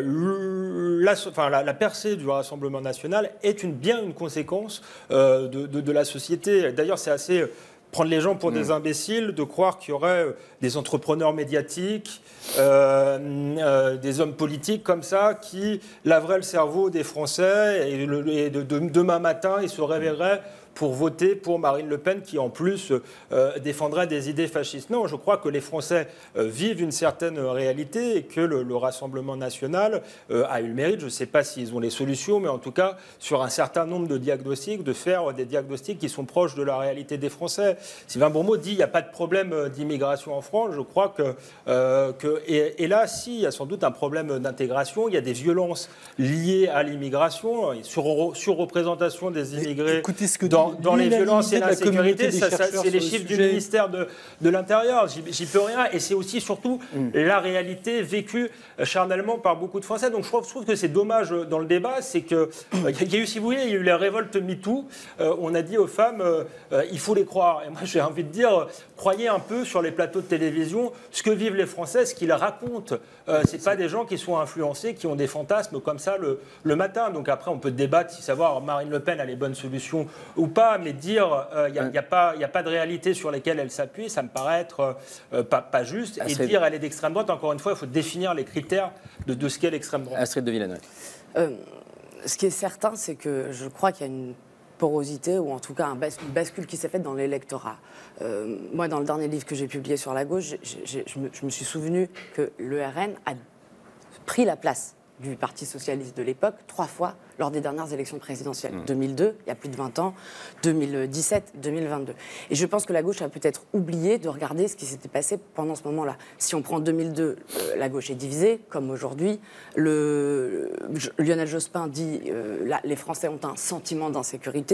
euh, la, enfin, la, la percée du Rassemblement national est une, bien une conséquence euh, de, de, de la société. D'ailleurs, c'est assez euh, prendre les gens pour mmh. des imbéciles de croire qu'il y aurait euh, des entrepreneurs médiatiques, euh, euh, des hommes politiques comme ça qui laveraient le cerveau des Français et, le, et de, de, demain matin, ils se réveilleraient pour voter pour Marine Le Pen qui, en plus, euh, défendrait des idées fascistes. Non, je crois que les Français euh, vivent une certaine réalité et que le, le Rassemblement national euh, a eu le mérite, je ne sais pas s'ils ont les solutions, mais en tout cas, sur un certain nombre de diagnostics, de faire des diagnostics qui sont proches de la réalité des Français. Sylvain Bourmeau dit qu'il n'y a pas de problème d'immigration en France. Je crois que... Euh, que et, et là, si, il y a sans doute un problème d'intégration. Il y a des violences liées à l'immigration, sur, surreprésentation des immigrés. Écoutez ce que dans, dans les violences et l'insécurité, ça, ça, c'est les chiffres du ministère de, de l'Intérieur. J'y peux rien. Et c'est aussi, surtout, mm. la réalité vécue charnellement par beaucoup de Français. Donc je trouve, je trouve que c'est dommage dans le débat, c'est qu'il euh, y a eu, si vous voulez, il y a eu la révolte MeToo. Euh, on a dit aux femmes, euh, euh, il faut les croire. Et moi, j'ai envie de dire, euh, croyez un peu sur les plateaux de télévision ce que vivent les Français, ce qu'ils racontent. Euh, c'est pas des gens qui sont influencés, qui ont des fantasmes comme ça le, le matin. Donc après, on peut débattre si savoir Marine Le Pen a les bonnes solutions ou pas, mais dire il euh, n'y a, y a, pas, y a pas de réalité sur lesquelles elle s'appuie, ça me paraît être euh, pas, pas juste. Astrid. Et dire elle est d'extrême droite, encore une fois, il faut définir les critères de, de ce qu'est l'extrême droite. Astrid de Villeneuve. Euh, ce qui est certain, c'est que je crois qu'il y a une porosité, ou en tout cas un bas, une bascule qui s'est faite dans l'électorat. Euh, moi, dans le dernier livre que j'ai publié sur la gauche, j'ai, j'ai, je, me, je me suis souvenu que l'E R N a pris la place du Parti socialiste de l'époque trois fois lors des dernières élections présidentielles. Mmh. deux mille deux, il y a plus de vingt ans, deux mille dix-sept, deux mille vingt-deux. Et je pense que la gauche a peut-être oublié de regarder ce qui s'était passé pendant ce moment-là. Si on prend deux mille deux, euh, la gauche est divisée, comme aujourd'hui. Le, le, Lionel Jospin dit euh, là, les Français ont un sentiment d'insécurité.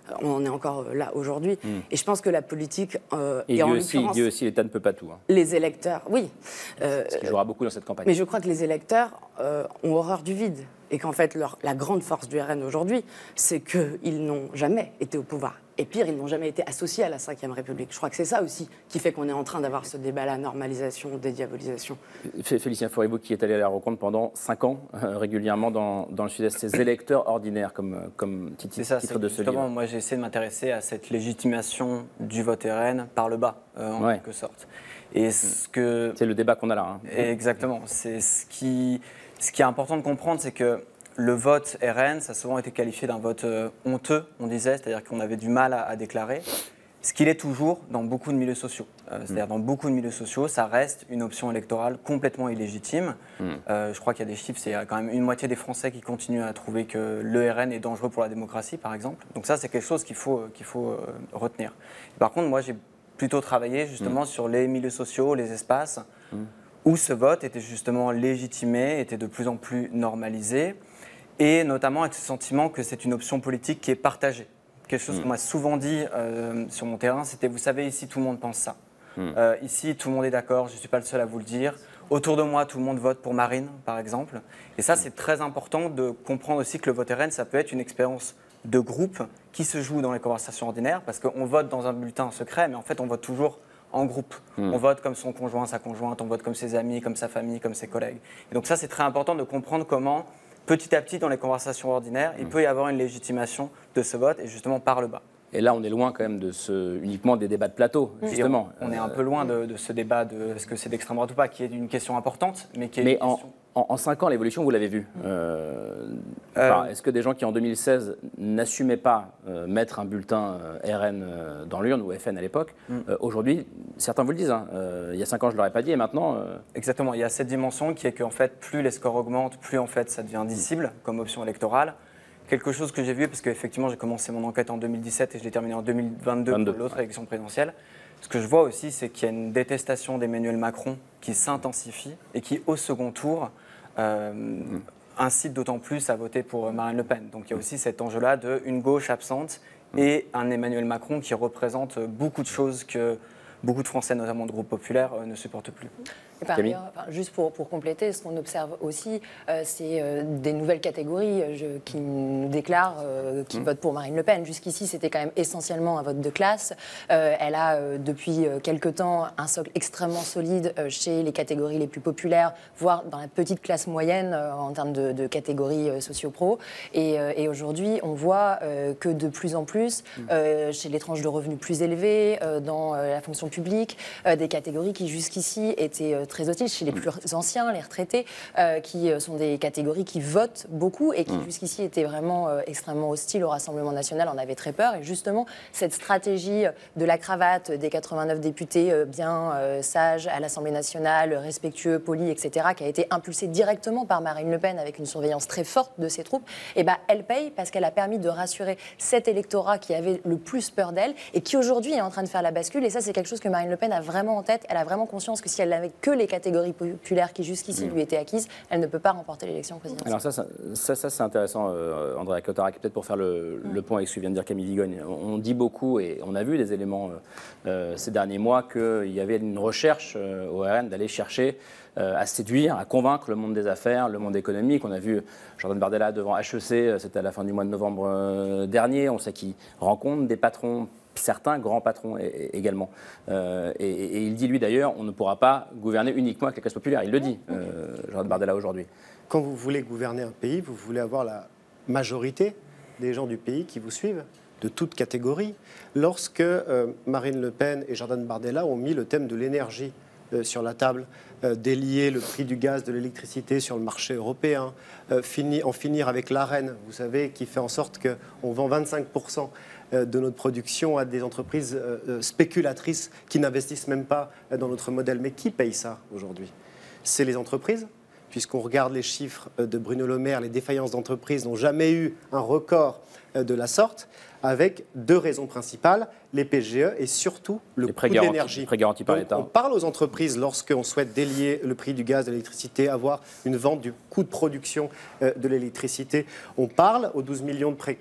On en est encore là aujourd'hui. Mmh. Et je pense que la politique... Euh, et, et en aussi, il dit aussi l'État ne peut pas tout. Hein. Les électeurs, oui. Euh, Ce qui jouera beaucoup dans cette campagne. Mais je crois que les électeurs euh, ont horreur du vide. Et qu'en fait, leur, la grande force du R N aujourd'hui, c'est qu'ils n'ont jamais été au pouvoir. Et pire, ils n'ont jamais été associés à la cinquième République. Je crois que c'est ça aussi qui fait qu'on est en train d'avoir ce débat-là, normalisation, dédiabolisation. Félicien Faure, qui est allé à la rencontre pendant cinq ans, euh, régulièrement dans, dans le Sud-Est, ces électeurs ordinaires, comme, comme titre, c'est ça, titre c'est de ce livre. Moi, j'ai essayé de m'intéresser à cette légitimation du vote R N par le bas, euh, en ouais. quelque sorte. Et ce que... C'est le débat qu'on a là. Hein. Exactement. C'est ce qui, ce qui est important de comprendre, c'est que le vote R N, ça a souvent été qualifié d'un vote euh, honteux, on disait, c'est-à-dire qu'on avait du mal à, à déclarer. Ce qu'il est toujours dans beaucoup de milieux sociaux. Euh, c'est-à-dire mmh. dans beaucoup de milieux sociaux, ça reste une option électorale complètement illégitime. Mmh. Euh, je crois qu'il y a des chiffres, c'est quand même une moitié des Français qui continuent à trouver que le R N est dangereux pour la démocratie, par exemple. Donc ça, c'est quelque chose qu'il faut, qu'il faut euh, retenir. Par contre, moi, j'ai plutôt travaillé justement mmh. sur les milieux sociaux, les espaces, mmh. où ce vote était justement légitimé, était de plus en plus normalisé. Et notamment avec ce sentiment que c'est une option politique qui est partagée. Quelque chose mmh. qu'on m'a souvent dit euh, sur mon terrain, c'était, vous savez, ici, tout le monde pense ça. Mmh. Euh, ici, tout le monde est d'accord, je ne suis pas le seul à vous le dire. Autour de moi, tout le monde vote pour Marine, par exemple. Et ça, c'est très important de comprendre aussi que le vote R N, ça peut être une expérience de groupe qui se joue dans les conversations ordinaires, parce qu'on vote dans un bulletin secret, mais en fait, on vote toujours en groupe. Mmh. On vote comme son conjoint, sa conjointe, on vote comme ses amis, comme sa famille, comme ses collègues. Et donc ça, c'est très important de comprendre comment... Petit à petit, dans les conversations ordinaires, il peut y avoir une légitimation de ce vote, et justement par le bas. Et là, on est loin quand même de ce, uniquement des débats de plateau, justement. On, on est un peu loin de, de ce débat de est-ce que c'est d'extrême droite ou pas, qui est une question importante, mais qui est mais une en, question... en, en cinq ans, l'évolution, vous l'avez vue. Euh, euh, enfin, est-ce que des gens qui, en deux mille seize, n'assumaient pas euh, mettre un bulletin euh, R N euh, dans l'urne, ou F N à l'époque, mm. euh, aujourd'hui, certains vous le disent, hein, euh, il y a cinq ans, je ne l'aurais pas dit, et maintenant... Euh... Exactement, il y a cette dimension qui est qu'en fait, plus les scores augmentent, plus en fait, ça devient indicible mm. comme option électorale. Quelque chose que j'ai vu, parce qu'effectivement, j'ai commencé mon enquête en deux mille dix-sept et je l'ai terminée en deux mille vingt-deux vingt-deux, pour l'autre ouais. élection présidentielle. Ce que je vois aussi, c'est qu'il y a une détestation d'Emmanuel Macron qui s'intensifie et qui, au second tour, euh, mmh. incite d'autant plus à voter pour Marine Le Pen. Donc il y a aussi cet enjeu-là d'une gauche absente mmh. et un Emmanuel Macron qui représente beaucoup de choses que beaucoup de Français, notamment de groupes populaires, euh, ne supportent plus. Et par ailleurs, enfin, juste pour, pour compléter, ce qu'on observe aussi, euh, c'est euh, des nouvelles catégories euh, je, qui nous déclarent euh, qu'ils mmh. votent pour Marine Le Pen. Jusqu'ici, c'était quand même essentiellement un vote de classe. Euh, elle a, euh, depuis euh, quelque temps, un socle extrêmement solide euh, chez les catégories les plus populaires, voire dans la petite classe moyenne euh, en termes de, de catégories euh, socio-pro. Et, euh, et aujourd'hui, on voit euh, que de plus en plus, mmh. euh, chez les tranches de revenus plus élevées, euh, dans euh, la fonction publique, euh, des catégories qui jusqu'ici étaient euh, très hostiles, chez les plus anciens, les retraités, euh, qui euh, sont des catégories qui votent beaucoup et qui mmh. jusqu'ici étaient vraiment euh, extrêmement hostiles au Rassemblement national, en avaient très peur. Et justement, cette stratégie de la cravate des quatre-vingt-neuf députés euh, bien euh, sages à l'Assemblée nationale, respectueux, polis, et cetera, qui a été impulsée directement par Marine Le Pen avec une surveillance très forte de ses troupes, et ben, elle paye parce qu'elle a permis de rassurer cet électorat qui avait le plus peur d'elle et qui aujourd'hui est en train de faire la bascule. Et ça, c'est quelque chose que Marine Le Pen a vraiment en tête. Elle a vraiment conscience que si elle n'avait que les catégories populaires qui jusqu'ici mmh. lui étaient acquises, elle ne peut pas remporter l'élection présidentielle. Alors ça, ça, ça, ça c'est intéressant, euh, Andréa Cotarac, peut-être pour faire le, mmh. le point avec ce que vient de dire Camille Vigogne. On dit beaucoup, et on a vu des éléments euh, ces derniers mois, qu'il y avait une recherche euh, au R N d'aller chercher euh, à séduire, à convaincre le monde des affaires, le monde économique. On a vu Jordan Bardella devant H E C, c'était à la fin du mois de novembre euh, dernier. On sait qu'il rencontre des patrons, certains grands patrons également. Euh, et, et il dit, lui d'ailleurs, on ne pourra pas gouverner uniquement avec les classes populaires. Il le dit, euh, Jordan Bardella, aujourd'hui. Quand vous voulez gouverner un pays, vous voulez avoir la majorité des gens du pays qui vous suivent, de toute catégorie. Lorsque euh, Marine Le Pen et Jordan Bardella ont mis le thème de l'énergie euh, sur la table, euh, délier le prix du gaz, de l'électricité sur le marché européen, euh, fini, en finir avec l'A R E N, vous savez, qui fait en sorte qu'on vend vingt-cinq pour cent de notre production à des entreprises euh, spéculatrices qui n'investissent même pas dans notre modèle. Mais qui paye ça aujourd'hui? C'est les entreprises, puisqu'on regarde les chiffres de Bruno Le Maire, les défaillances d'entreprises n'ont jamais eu un record de la sorte, avec deux raisons principales, les P G E et surtout le les coût de l'énergie. Prêts garantis par l'État. On parle aux entreprises lorsqu'on souhaite délier le prix du gaz, de l'électricité, avoir une vente du coût de production de l'électricité. On parle aux douze millions de précaires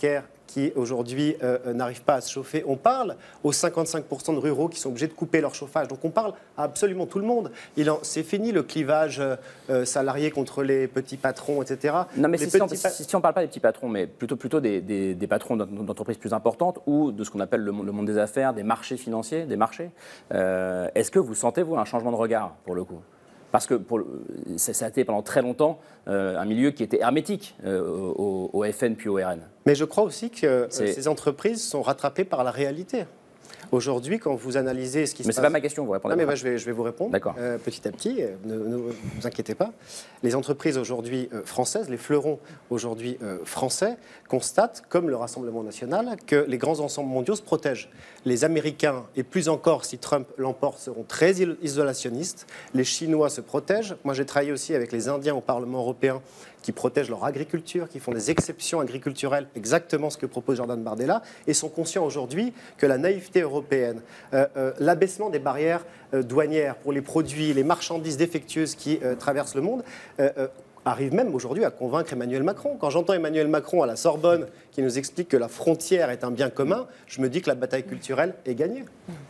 qui aujourd'hui euh, n'arrivent pas à se chauffer. On parle aux cinquante-cinq pour cent de ruraux qui sont obligés de couper leur chauffage. Donc on parle à absolument tout le monde. C'est fini le clivage euh, salarié contre les petits patrons, et cetera. Non, mais les si, si, on, pa si, si on ne parle pas des petits patrons, mais plutôt, plutôt des, des, des patrons d'entreprises plus importantes ou de ce qu'on appelle le, le monde des affaires, des marchés financiers, des marchés, euh, est-ce que vous sentez, vous, un changement de regard, pour le coup ? Parce que pour le, ça, ça a été pendant très longtemps euh, un milieu qui était hermétique euh, au, au F N puis au R N. Mais je crois aussi que euh, ces entreprises sont rattrapées par la réalité. Aujourd'hui, quand vous analysez ce qui se passe... Mais ce n'est pas ma question, vous répondez. Non, mais bah, je, vais, je vais vous répondre. D'accord. Euh, petit à petit, euh, ne, ne vous inquiétez pas. Les entreprises aujourd'hui euh, françaises, les fleurons aujourd'hui euh, français, constatent, comme le Rassemblement national, que les grands ensembles mondiaux se protègent. Les Américains, et plus encore si Trump l'emporte, seront très isolationnistes. Les Chinois se protègent. Moi, j'ai travaillé aussi avec les Indiens au Parlement européen qui protègent leur agriculture, qui font des exceptions agriculturelles, exactement ce que propose Jordan Bardella, et sont conscients aujourd'hui que la naïveté européenne, euh, euh, l'abaissement des barrières euh, douanières pour les produits, les marchandises défectueuses qui euh, traversent le monde, euh, euh, arrive même aujourd'hui à convaincre Emmanuel Macron. Quand j'entends Emmanuel Macron à la Sorbonne qui nous explique que la frontière est un bien commun, je me dis que la bataille culturelle est gagnée.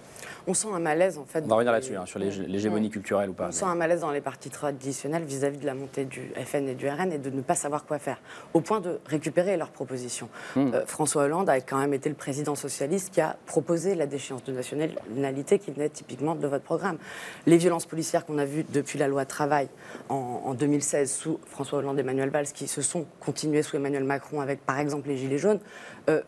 On sent un malaise en fait. On va revenir là-dessus, hein, sur l'hégémonie ouais. culturelle ou pas. On mais... sent un malaise dans les partis traditionnels vis-à-vis de la montée du F N et du R N et de ne pas savoir quoi faire, au point de récupérer leurs propositions. Mmh. Euh, François Hollande a quand même été le président socialiste qui a proposé la déchéance de nationalité qui venait typiquement de votre programme. Les violences policières qu'on a vues depuis la loi travail en, en deux mille seize sous François Hollande et Manuel Valls, qui se sont continuées sous Emmanuel Macron avec par exemple les Gilets jaunes, euh,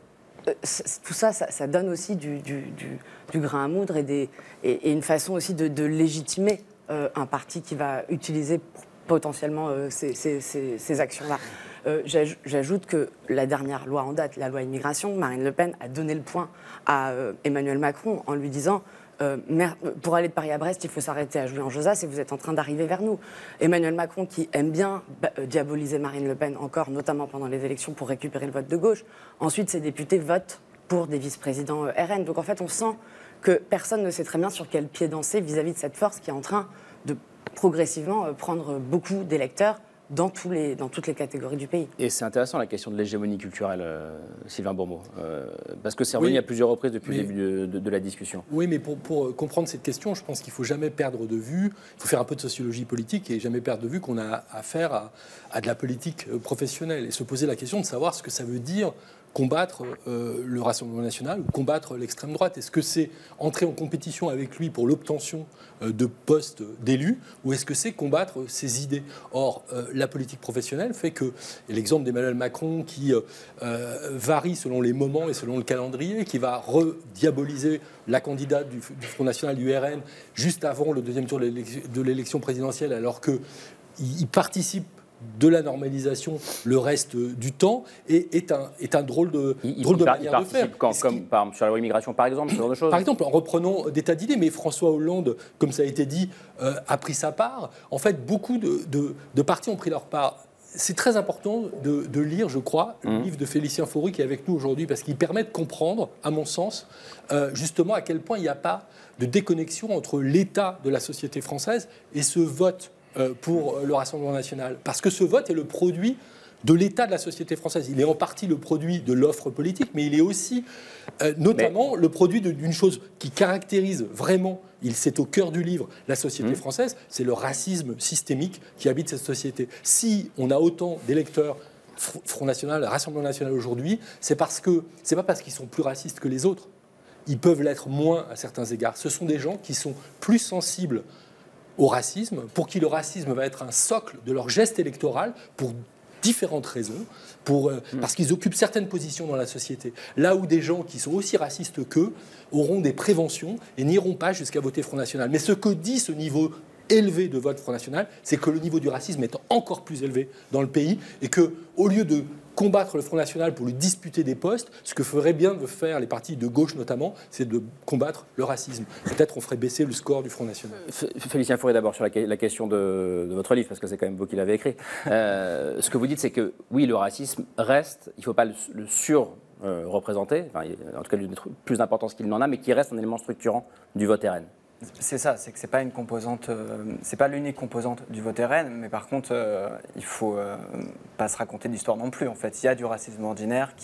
tout ça, ça, ça donne aussi du, du, du, du grain à moudre et, des, et, et une façon aussi de, de légitimer euh, un parti qui va utiliser potentiellement euh, ces, ces, ces, ces actions-là. Euh, J'ajoute que la dernière loi en date, la loi immigration, Marine Le Pen a donné le point à euh, Emmanuel Macron en lui disant euh, pour aller de Paris à Brest, il faut s'arrêter à Jouy-en-Josas et vous êtes en train d'arriver vers nous. Emmanuel Macron, qui aime bien bah, euh, diaboliser Marine Le Pen encore, notamment pendant les élections pour récupérer le vote de gauche, ensuite ses députés votent pour des vice-présidents euh, R N. Donc en fait, on sent que personne ne sait très bien sur quel pied danser vis-à-vis de cette force qui est en train de progressivement euh, prendre beaucoup d'électeurs dans, tous les, dans toutes les catégories du pays. Et c'est intéressant la question de l'hégémonie culturelle, euh, Sylvain Bourmeau, euh, parce que c'est revenu oui, à plusieurs reprises depuis mais, le début de, de, de la discussion. Oui, mais pour, pour comprendre cette question, je pense qu'il ne faut jamais perdre de vue, il faut faire un peu de sociologie politique et jamais perdre de vue qu'on a affaire à, à de la politique professionnelle et se poser la question de savoir ce que ça veut dire combattre euh, le Rassemblement national ou combattre l'extrême droite. Est-ce que c'est entrer en compétition avec lui pour l'obtention euh, de postes d'élus ou est-ce que c'est combattre ses idées? Or, euh, la politique professionnelle fait que, et l'exemple d'Emmanuel Macron qui euh, euh, varie selon les moments et selon le calendrier, qui va rediaboliser la candidate du, du Front National du R N juste avant le deuxième tour de l'élection présidentielle alors qu'il participe de la normalisation le reste du temps et est un, est un drôle de, il, drôle il, de il manière de faire. Quand, comme par, sur la loi immigration, par exemple, ce genre de choses. Par exemple, en reprenant des tas d'idées, mais François Hollande, comme ça a été dit, euh, a pris sa part. En fait, beaucoup de, de, de partis ont pris leur part. C'est très important de, de lire, je crois, mmh. le livre de Félicien Faury qui est avec nous aujourd'hui, parce qu'il permet de comprendre, à mon sens, euh, justement à quel point il n'y a pas de déconnexion entre l'état de la société française et ce vote pour le Rassemblement national. Parce que ce vote est le produit de l'état de la société française. Il est en partie le produit de l'offre politique, mais il est aussi euh, notamment mais... le produit d'une chose qui caractérise vraiment, c'est au cœur du livre, la société mmh. française, c'est le racisme systémique qui habite cette société. Si on a autant d'électeurs Front National, Rassemblement national aujourd'hui, c'est parce que c'est pas parce qu'ils sont plus racistes que les autres. Ils peuvent l'être moins à certains égards. Ce sont des gens qui sont plus sensibles au racisme, pour qui le racisme va être un socle de leur geste électoral pour différentes raisons, pour, euh, mmh. parce qu'ils occupent certaines positions dans la société. Là où des gens qui sont aussi racistes qu'eux auront des préventions et n'iront pas jusqu'à voter Front National. Mais ce que dit ce niveau élevé de vote Front National, c'est que le niveau du racisme est encore plus élevé dans le pays et que, au lieu de combattre le Front National pour lui disputer des postes, ce que feraient bien de faire les partis de gauche notamment, c'est de combattre le racisme. Peut-être on ferait baisser le score du Front National. Félicien Faury, d'abord sur la, la question de, de votre livre, parce que c'est quand même vous qui l'avez écrit. Euh, ce que vous dites, c'est que oui, le racisme reste, il ne faut pas le, le sur-représenter, enfin, en tout cas lui mettre plus d'importance qu'il n'en a, mais qui reste un élément structurant du vote R N. C'est ça, c'est que c'est pas une composante, euh, c'est pas l'unique composante du vote R N, mais par contre, euh, il faut euh, pas se raconter d'histoire non plus. En fait, il y a du racisme ordinaire qui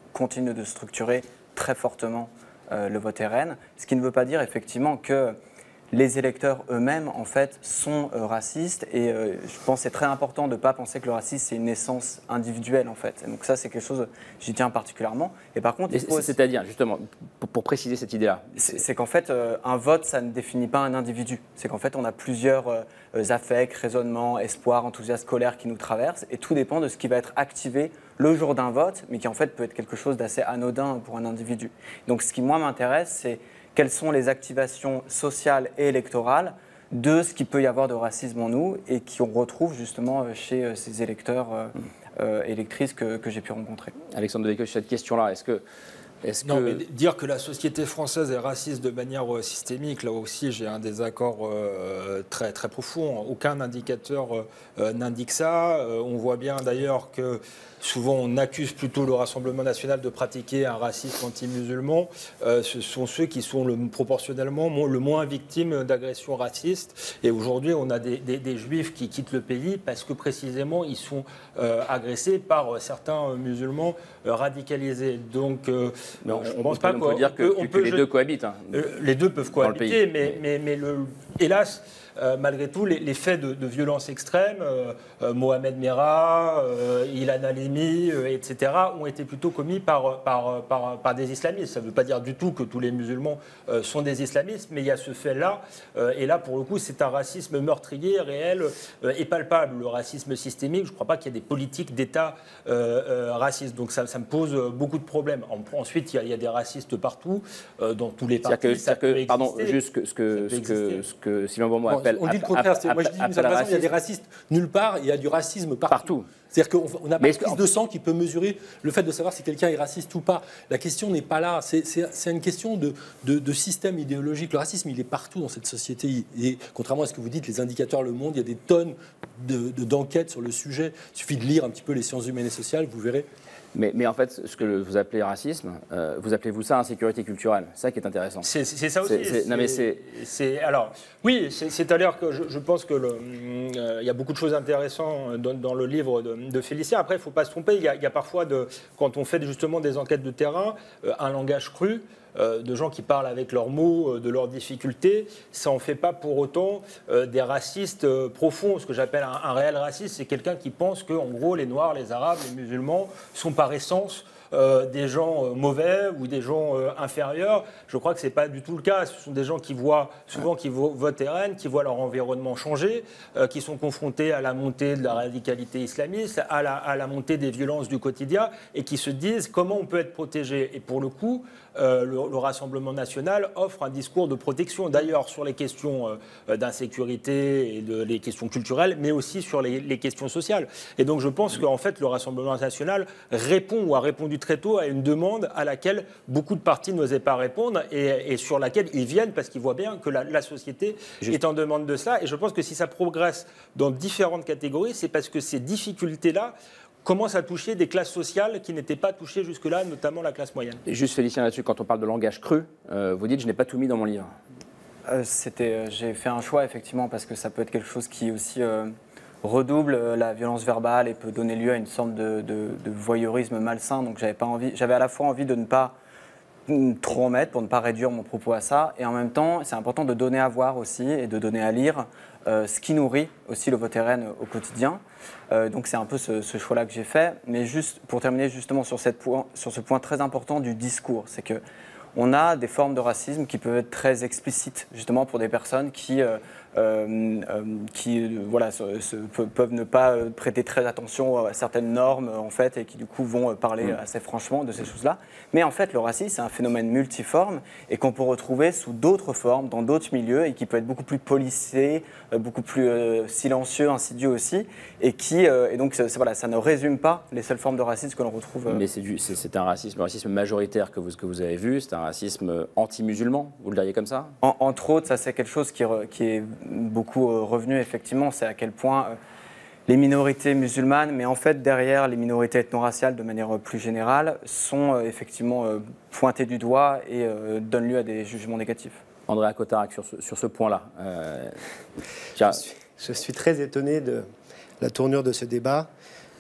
continue de structurer très fortement euh, le vote R N. Ce qui ne veut pas dire effectivement que les électeurs eux-mêmes, en fait, sont euh, racistes. Et euh, je pense que c'est très important de ne pas penser que le racisme, c'est une naissance individuelle, en fait. Et donc ça, c'est quelque chose, j'y tiens particulièrement. Et par contre, il faut... C'est-à-dire, justement, pour, pour préciser cette idée-là. C'est qu'en fait, euh, un vote, ça ne définit pas un individu. C'est qu'en fait, on a plusieurs euh, affects, raisonnements, espoirs, enthousiasmes, colères qui nous traversent. Et tout dépend de ce qui va être activé le jour d'un vote, mais qui, en fait, peut être quelque chose d'assez anodin pour un individu. Donc ce qui, moi, m'intéresse, c'est quelles sont les activations sociales et électorales de ce qu'il peut y avoir de racisme en nous et qu'on retrouve justement chez ces électeurs, euh, électrices que, que j'ai pu rencontrer. Alexandre Devecchio, sur cette question-là, est-ce que... Est-ce non, que... mais dire que la société française est raciste de manière euh, systémique, là aussi j'ai un désaccord euh, très, très profond. Aucun indicateur euh, n'indique ça. Euh, on voit bien d'ailleurs que souvent on accuse plutôt le Rassemblement national de pratiquer un racisme anti-musulman. Euh, ce sont ceux qui sont le, proportionnellement le moins victimes d'agressions racistes. Et aujourd'hui on a des, des, des juifs qui quittent le pays parce que précisément ils sont euh, agressés par certains musulmans euh, radicalisés. Donc euh, Mais on, je on pense peut, pas on peut dire que, que, que les deux cohabitent. Hein, les deux peuvent cohabiter, mais, mais, mais le, hélas, euh, malgré tout, les, les faits de, de violence extrême, euh, euh, Mohamed Merah, euh, Ilan Halimi, euh, et cetera, ont été plutôt commis par, par, par, par des islamistes. Ça ne veut pas dire du tout que tous les musulmans euh, sont des islamistes, mais il y a ce fait-là. Euh, et là, pour le coup, c'est un racisme meurtrier, réel euh, et palpable. Le racisme systémique, je ne crois pas qu'il y ait des politiques d'État euh, euh, racistes. Donc ça, ça me pose beaucoup de problèmes. En, ensuite, il y, a, il y a des racistes partout, euh, dans tous les partis. Que, ça que, peut pardon, exister. juste ce que, ce que, ce que Sylvain Bourmeau bon, appelle... On dit le contraire. Ap, ap, moi, je dis d'une certaine façon, il y a des racistes nulle part, il y a du racisme partout. partout. C'est-à-dire qu'on n'a pas de prise de sang qui peut mesurer le fait de savoir si quelqu'un est raciste ou pas. La question n'est pas là. C'est une question de, de, de système idéologique. Le racisme, il est partout dans cette société. Et contrairement à ce que vous dites, les indicateurs Le Monde, il y a des tonnes d'enquêtes de, de, sur le sujet. Il suffit de lire un petit peu les sciences humaines et sociales, vous verrez. Mais, mais en fait, ce que vous appelez racisme, euh, vous appelez-vous ça insécurité culturelle. C'est ça qui est intéressant. C'est ça aussi. C'est, non mais c'est. Alors, oui, c'est-à-dire que je, je pense que le, euh, il y a beaucoup de choses intéressantes dans, dans le livre de, de Félicien. Après, il ne faut pas se tromper. Il y a, il y a parfois, de, quand on fait justement des enquêtes de terrain, euh, un langage cru. Euh, de gens qui parlent avec leurs mots, euh, de leurs difficultés, ça n'en fait pas pour autant euh, des racistes euh, profonds. Ce que j'appelle un, un réel raciste, c'est quelqu'un qui pense que, en gros, les Noirs, les Arabes, les musulmans sont par essence Euh, des gens euh, mauvais ou des gens euh, inférieurs. Je crois que ce n'est pas du tout le cas. Ce sont des gens qui voient, souvent qui votent R N, qui voient leur environnement changer, euh, qui sont confrontés à la montée de la radicalité islamiste, à la, à la montée des violences du quotidien, et qui se disent comment on peut être protégé. Et pour le coup, euh, le, le Rassemblement national offre un discours de protection, d'ailleurs sur les questions euh, d'insécurité et de, les questions culturelles, mais aussi sur les, les questions sociales. Et donc je pense qu'en fait, le Rassemblement national répond ou a répondu très tôt à une demande à laquelle beaucoup de partis n'osaient pas répondre et, et sur laquelle ils viennent parce qu'ils voient bien que la, la société Juste. est en demande de ça. Et je pense que si ça progresse dans différentes catégories, c'est parce que ces difficultés-là commencent à toucher des classes sociales qui n'étaient pas touchées jusque-là, notamment la classe moyenne. Et juste Félicien là-dessus, quand on parle de langage cru, euh, vous dites je n'ai pas tout mis dans mon livre. Euh, c'était, euh, j'ai fait un choix effectivement parce que ça peut être quelque chose qui aussi... Euh redouble la violence verbale et peut donner lieu à une sorte de, de, de voyeurisme malsain. Donc j'avais pas envie, j'avais à la fois envie de ne pas trop en mettre pour ne pas réduire mon propos à ça, et en même temps c'est important de donner à voir aussi et de donner à lire euh, ce qui nourrit aussi le vote R N au quotidien. Euh, donc c'est un peu ce, ce choix-là que j'ai fait. Mais juste pour terminer justement sur, cette point, sur ce point très important du discours, c'est que on a des formes de racisme qui peuvent être très explicites justement pour des personnes qui euh, Euh, euh, qui euh, voilà, se, se, peuvent ne pas prêter très attention à certaines normes en fait, et qui du coup vont parler mmh. assez franchement de ces choses-là. Mais en fait, le racisme, c'est un phénomène multiforme et qu'on peut retrouver sous d'autres formes, dans d'autres milieux, et qui peut être beaucoup plus policé, euh, beaucoup plus euh, silencieux, insidieux aussi, et qui euh, et donc c'est, voilà, ça ne résume pas les seules formes de racisme que l'on retrouve. Euh... Mais c'est, du, c'est, c'est un racisme, le racisme majoritaire que vous, que vous avez vu, c'est un racisme anti-musulman, vous le diriez comme ça ? en, Entre autres, ça c'est quelque chose qui, qui est beaucoup revenu effectivement, c'est à quel point euh, les minorités musulmanes, mais en fait derrière les minorités ethno-raciales de manière plus générale, sont euh, effectivement euh, pointées du doigt et euh, donnent lieu à des jugements négatifs. Andréa Cotarac, sur ce, sur ce point-là. Euh... Je, suis, je suis très étonné de la tournure de ce débat.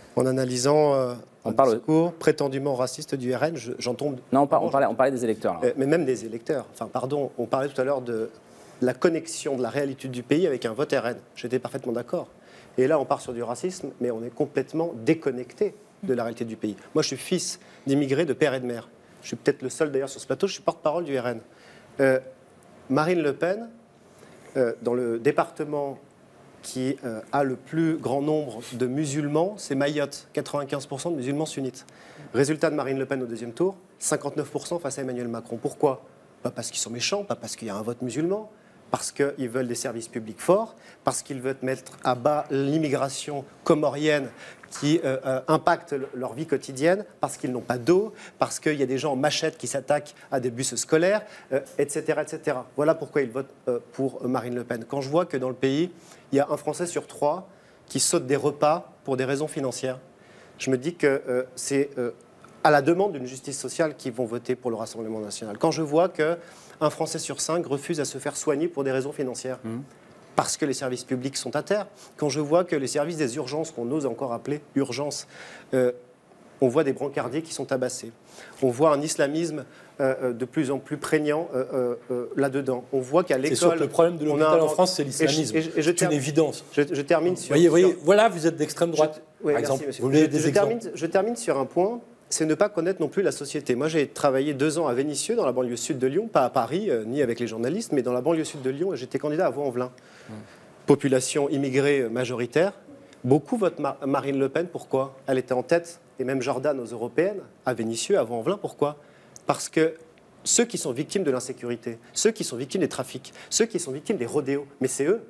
En analysant euh, on un parle... discours prétendument raciste du R N, j'en tombe... Non, on, par, on, parlait, on parlait des électeurs. Là. Mais même des électeurs. Enfin, pardon, on parlait tout à l'heure de la connexion de la réalité du pays avec un vote R N. J'étais parfaitement d'accord. Et là, on part sur du racisme, mais on est complètement déconnecté de la réalité du pays. Moi, je suis fils d'immigrés de père et de mère. Je suis peut-être le seul d'ailleurs sur ce plateau, je suis porte-parole du R N. Euh, Marine Le Pen, euh, dans le département qui euh, a le plus grand nombre de musulmans, c'est Mayotte, quatre-vingt-quinze pour cent de musulmans sunnites. Résultat de Marine Le Pen au deuxième tour, cinquante-neuf pour cent face à Emmanuel Macron. Pourquoi ? Pas parce qu'ils sont méchants, pas parce qu'il y a un vote musulman, parce qu'ils veulent des services publics forts, parce qu'ils veulent mettre à bas l'immigration comorienne qui euh, euh, impacte leur vie quotidienne, parce qu'ils n'ont pas d'eau, parce qu'il y a des gens en machette qui s'attaquent à des bus scolaires, euh, et cetera, et cetera. Voilà pourquoi ils votent euh, pour Marine Le Pen. Quand je vois que dans le pays, il y a un Français sur trois qui saute des repas pour des raisons financières, je me dis que euh, c'est euh, à la demande d'une justice sociale qu'ils vont voter pour le Rassemblement national. Quand je vois qu'un Français sur cinq refuse à se faire soigner pour des raisons financières, mmh. parce que les services publics sont à terre, quand je vois que les services des urgences, qu'on ose encore appeler urgences, euh, on voit des brancardiers qui sont tabassés. On voit un islamisme euh, de plus en plus prégnant euh, euh, là-dedans. On voit qu'à l'école... C'est sûr que le problème de l'hôpital en France, c'est l'islamisme. C'est une évidence. Je, je termine sur... Voyez, voyez, sur... voilà, vous êtes d'extrême droite, je, oui, par merci, exemple. Vous voulez je, des je, exemples termine, je termine sur un point, c'est ne pas connaître non plus la société. Moi, j'ai travaillé deux ans à Vénissieux, dans la banlieue sud de Lyon, pas à Paris, euh, ni avec les journalistes, mais dans la banlieue sud de Lyon, et j'étais candidat à Vaux-en-Velin. Mmh. Population immigrée majoritaire. Beaucoup votent Mar- Marine Le Pen. Pourquoi ? Elle était en tête, et même Jordan aux européennes, à Vénissieux, à Vaux-en-Velin. Pourquoi ? Parce que ceux qui sont victimes de l'insécurité, ceux qui sont victimes des trafics, ceux qui sont victimes des rodéos, mais c'est eux.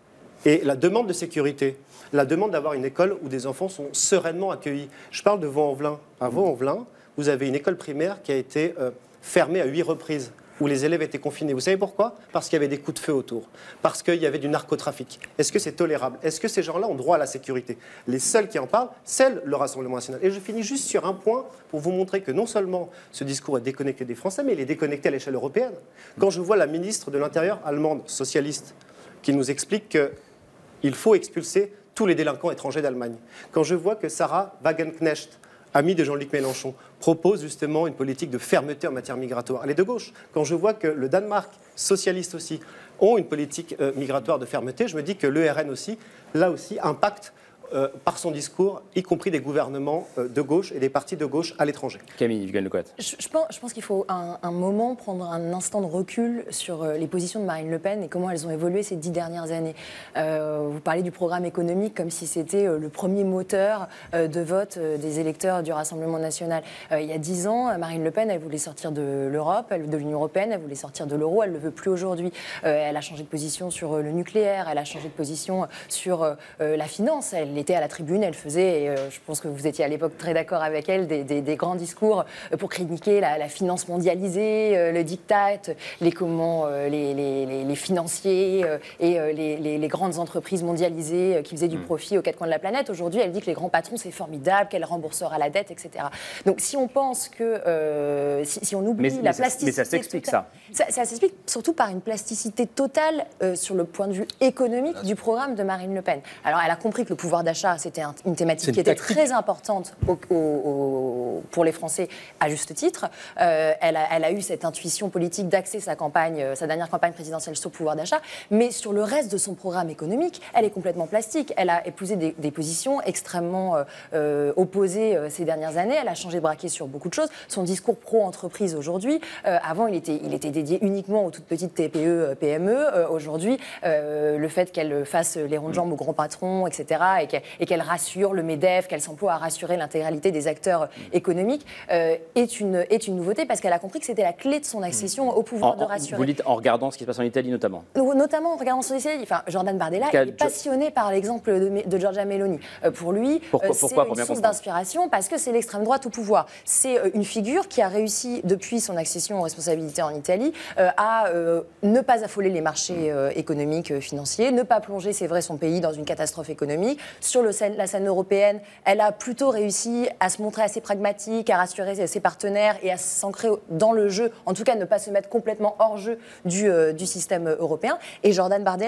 Et la demande de sécurité, la demande d'avoir une école où des enfants sont sereinement accueillis. Je parle de Vaux-en-Velin. À Vaux-en-Velin, vous avez une école primaire qui a été euh, fermée à huit reprises, où les élèves étaient confinés. Vous savez pourquoi ? Parce qu'il y avait des coups de feu autour, parce qu'il y avait du narcotrafic. Est-ce que c'est tolérable ? Est-ce que ces gens-là ont droit à la sécurité ? Les seuls qui en parlent, c'est le Rassemblement national. Et je finis juste sur un point pour vous montrer que non seulement ce discours est déconnecté des Français, mais il est déconnecté à l'échelle européenne. Quand je vois la ministre de l'Intérieur allemande, socialiste, qui nous explique qu'il faut expulser tous les délinquants étrangers d'Allemagne, quand je vois que Sarah Wagenknecht, amie de Jean-Luc Mélenchon, propose justement une politique de fermeté en matière migratoire. Elle est de gauche. Quand je vois que le Danemark, socialiste aussi, ont une politique euh, migratoire de fermeté, je me dis que l'E R N aussi, là aussi, impacte euh, par son discours, y compris des gouvernements euh, de gauche et des partis de gauche à l'étranger. Camille Vigan-Lecoët. Je, je pense, je pense qu'il faut un, un moment prendre un instant de recul sur euh, les positions de Marine Le Pen et comment elles ont évolué ces dix dernières années. Euh, vous parlez du programme économique comme si c'était euh, le premier moteur euh, de vote euh, des électeurs du Rassemblement national. Euh, il y a dix ans, Marine Le Pen, elle voulait sortir de l'Europe, de l'Union européenne, elle voulait sortir de l'euro, elle ne le veut plus aujourd'hui. Euh, elle a changé de position sur euh, le nucléaire, elle a changé de position sur euh, la finance. Elle était à la tribune, elle faisait, et euh, je pense que vous étiez à l'époque très d'accord avec elle, des, des, des grands discours pour critiquer la, la finance mondialisée, euh, le diktat, les, comment, euh, les, les, les, les financiers euh, et euh, les, les, les grandes entreprises mondialisées euh, qui faisaient du profit aux quatre coins de la planète. Aujourd'hui, elle dit que les grands patrons, c'est formidable, qu'elle remboursera la dette, et cetera. Donc si on pense que, euh, si, si on oublie mais, la mais plasticité... Mais ça s'explique, ça. Ça, ça s'explique surtout par une plasticité totale euh, sur le point de vue économique du programme de Marine Le Pen. Alors, elle a compris que le pouvoir d'achat, c'était un, une thématique une qui était tactique. très importante au, au, au, pour les Français, à juste titre. Euh, elle, a, elle a eu cette intuition politique d'axer sa campagne, sa dernière campagne présidentielle sur le pouvoir d'achat, mais sur le reste de son programme économique, elle est complètement plastique. Elle a épousé des, des positions extrêmement euh, opposées euh, ces dernières années. Elle a changé de braquet sur beaucoup de choses. Son discours pro-entreprise aujourd'hui, euh, avant, il était, il était dédié uniquement aux toutes petites T P E, P M E. Euh, aujourd'hui, euh, le fait qu'elle fasse les ronds de jambes aux grands patrons, et cetera, et qu'elle, et qu'elle rassure le MEDEF, qu'elle s'emploie à rassurer l'intégralité des acteurs économiques, euh, est, une, est une nouveauté parce qu'elle a compris que c'était la clé de son accession au pouvoir en, de rassurer. Vous dites en regardant ce qui se passe en Italie notamment. Notamment en regardant son Italie. Enfin, Jordan Bardella il est passionné par l'exemple de, de Giorgia Meloni. Euh, pour lui, pourquoi, euh, c'est pourquoi, une source d'inspiration parce que c'est l'extrême droite au pouvoir. C'est euh, une figure qui a réussi, depuis son accession aux responsabilités en Italie, euh, à euh, ne pas affoler les marchés euh, économiques, euh, financiers, ne pas plonger, c'est vrai, son pays dans une catastrophe économique. Sur le scène, la scène européenne, elle a plutôt réussi à se montrer assez pragmatique, à rassurer ses partenaires et à s'ancrer dans le jeu, en tout cas ne pas se mettre complètement hors jeu du, euh, du système européen. Et Jordan Bardella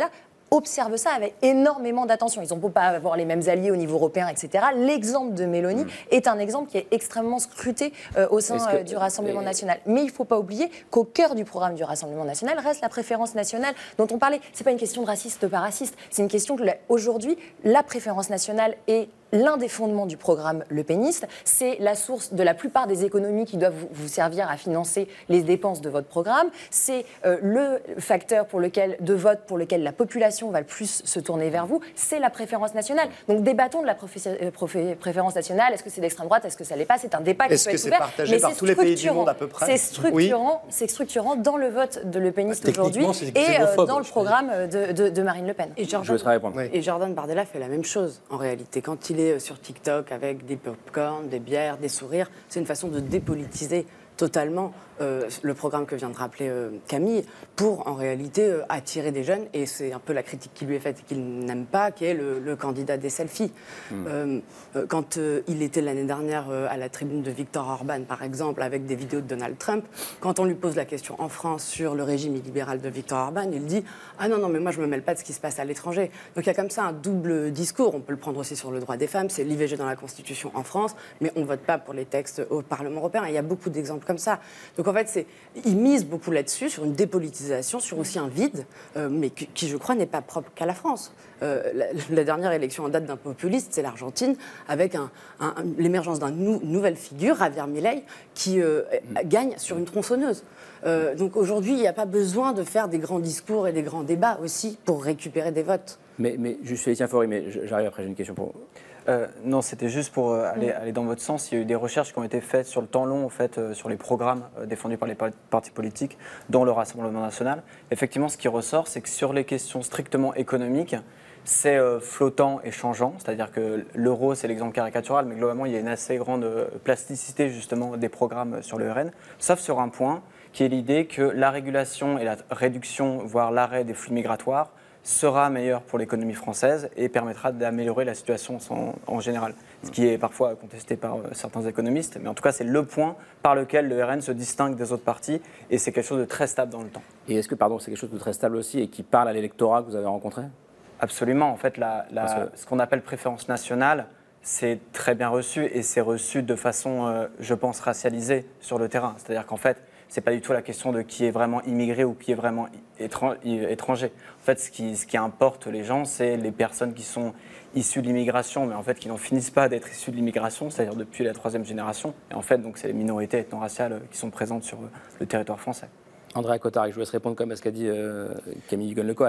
observent ça avec énormément d'attention. Ils n'ont pas avoir les mêmes alliés au niveau européen, et cetera. L'exemple de Mélanie mmh. est un exemple qui est extrêmement scruté euh, au sein que, euh, du Rassemblement euh, national. Mais il ne faut pas oublier qu'au cœur du programme du Rassemblement national reste la préférence nationale dont on parlait. Ce n'est pas une question de raciste pas raciste, c'est une question que aujourd'hui, la préférence nationale est l'un des fondements du programme Le Peniste, c'est la source de la plupart des économies qui doivent vous, vous servir à financer les dépenses de votre programme, c'est euh, le facteur pour lequel, de vote pour lequel la population va le plus se tourner vers vous, c'est la préférence nationale. Donc débattons de la profé- profé- préférence nationale, est-ce que c'est d'extrême droite, est-ce que ça l'est pas, c'est un débat qui est-ce peut que être c'est ouvert, partagé mais par c'est tous les pays du monde à peu près. C'est structurant, oui. c'est structurant dans le vote de Le Peniste bah, aujourd'hui et euh, dans le programme de, de, de Marine Le Pen. Et Jordan, Je vais te répondre. Et Jordan Bardella fait la même chose en réalité. Quand il est sur TikTok avec des pop-corn, des bières, des sourires, c'est une façon de dépolitiser totalement euh, le programme que vient de rappeler euh, Camille pour en réalité euh, attirer des jeunes, et c'est un peu la critique qui lui est faite et qu'il n'aime pas, qui est le, le candidat des selfies. Mmh. Euh, euh, quand euh, il était l'année dernière euh, à la tribune de Viktor Orban par exemple avec des vidéos de Donald Trump, quand on lui pose la question en France sur le régime illibéral de Viktor Orban, il dit « Ah non, non, mais moi je me mêle pas de ce qui se passe à l'étranger ». Donc il y a comme ça un double discours, on peut le prendre aussi sur le droit des femmes, c'est l'I V G dans la Constitution en France, mais on vote pas pour les textes au Parlement européen, et il y a beaucoup d'exemples comme ça. Donc en fait, c'est, ils misent beaucoup là-dessus, sur une dépolitisation, sur aussi un vide, euh, mais qui, qui, je crois, n'est pas propre qu'à la France. Euh, la, la dernière élection en date d'un populiste, c'est l'Argentine, avec un, un, l'émergence d'une nou, nouvelle figure, Javier Milei, qui euh, gagne sur une tronçonneuse. Euh, donc aujourd'hui, il n'y a pas besoin de faire des grands discours et des grands débats aussi pour récupérer des votes. Mais, mais je suis Étienne Faury, mais j'arrive après, j'ai une question pour vous. Euh, non, c'était juste pour euh, aller, aller dans votre sens. Il y a eu des recherches qui ont été faites sur le temps long, en fait, euh, sur les programmes euh, défendus par les par- partis politiques, dont le Rassemblement national. Effectivement, ce qui ressort, c'est que sur les questions strictement économiques, c'est euh, flottant et changeant. C'est-à-dire que l'euro, c'est l'exemple caricatural, mais globalement, il y a une assez grande plasticité, justement, des programmes sur le R N, sauf sur un point, qui est l'idée que la régulation et la réduction, voire l'arrêt des flux migratoires, sera meilleur pour l'économie française et permettra d'améliorer la situation en, en général. Ce qui est parfois contesté par euh, certains économistes, mais en tout cas c'est le point par lequel le R N se distingue des autres partis et c'est quelque chose de très stable dans le temps. Et est-ce que, pardon, c'est quelque chose de très stable aussi et qui parle à l'électorat que vous avez rencontré ? Absolument. En fait, la, la, que... ce qu'on appelle préférence nationale, c'est très bien reçu et c'est reçu de façon, euh, je pense, racialisée sur le terrain. C'est-à-dire qu'en fait, c'est pas du tout la question de qui est vraiment immigré ou qui est vraiment étranger. En fait, ce qui, ce qui importe les gens, c'est les personnes qui sont issues de l'immigration, mais en fait qui n'en finissent pas d'être issues de l'immigration, c'est-à-dire depuis la troisième génération. Et en fait, donc, c'est les minorités ethno-raciales qui sont présentes sur le territoire français. Andrea Cotard, je vous laisse répondre comme à ce qu'a dit euh, Camille Huguen-Lecoat.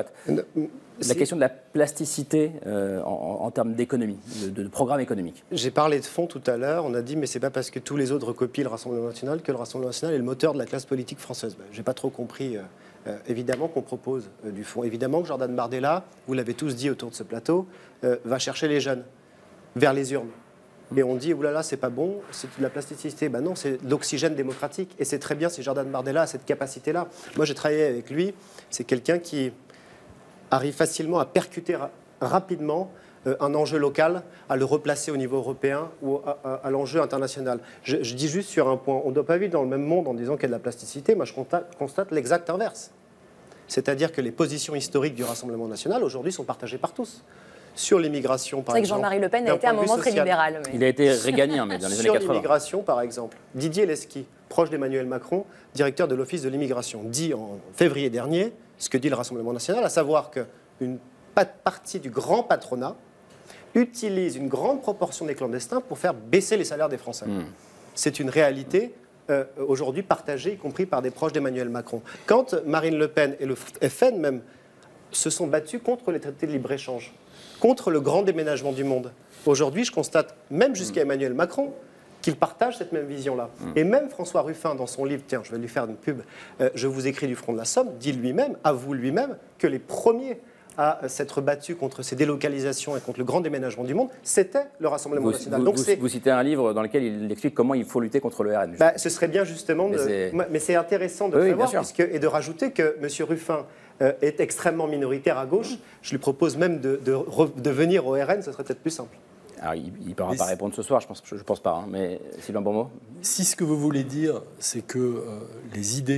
La question de la plasticité euh, en, en termes d'économie, de, de programme économique. J'ai parlé de fond tout à l'heure. On a dit, mais c'est pas parce que tous les autres recopient le Rassemblement national que le Rassemblement national est le moteur de la classe politique française. Ben, j'ai pas trop compris. Euh, euh, évidemment qu'on propose euh, du fond. Évidemment que Jordan Bardella, vous l'avez tous dit autour de ce plateau, euh, va chercher les jeunes vers les urnes. Et on dit, oulala, c'est pas bon, c'est de la plasticité. Ben non, c'est de l'oxygène démocratique. Et c'est très bien si Jordan Bardella a cette capacité-là. Moi, j'ai travaillé avec lui. C'est quelqu'un qui arrive facilement à percuter ra- rapidement euh, un enjeu local, à le replacer au niveau européen ou à, à, à l'enjeu international. Je, je dis juste sur un point, on ne doit pas vivre dans le même monde en disant qu'il y a de la plasticité. Moi, je constate, constate l'exact inverse. C'est-à-dire que les positions historiques du Rassemblement national, aujourd'hui, sont partagées par tous. Sur l'immigration, par exemple. C'est vrai que Jean-Marie Le Pen a été à un moment très libéral. Mais... Il a été réganien, mais dans les années quatre-vingts. Sur l'immigration, par exemple, Didier Lesky, proche d'Emmanuel Macron, directeur de l'Office de l'immigration, dit en février dernier ce que dit le Rassemblement national, à savoir qu'une partie du grand patronat utilise une grande proportion des clandestins pour faire baisser les salaires des Français. Mmh. C'est une réalité euh, aujourd'hui partagée, y compris par des proches d'Emmanuel Macron. Quand Marine Le Pen et le F N même se sont battus contre les traités de libre-échange, contre le grand déménagement du monde. Aujourd'hui, je constate, même jusqu'à Emmanuel Macron, qu'il partage cette même vision-là. Mmh. Et même François Ruffin, dans son livre, tiens, je vais lui faire une pub, euh, Je vous écris du front de la Somme, dit lui-même, avoue lui-même, que les premiers à s'être battus contre ces délocalisations et contre le grand déménagement du monde, c'était le Rassemblement vous, national. Vous, Donc vous, c'est... vous citez un livre dans lequel il explique comment il faut lutter contre le R N. Bah, ce serait bien justement, mais, de... c'est... mais c'est intéressant de oui, savoir puisque... et de rajouter que M. Ruffin euh, est extrêmement minoritaire à gauche. Je lui propose même de, de, re... de venir au R N, ce serait peut-être plus simple. Alors, il ne pourra pas répondre ce soir, je ne pense, je pense pas. Hein, mais Sylvain Bourmeau ? Si ce que vous voulez dire, c'est que euh, les idées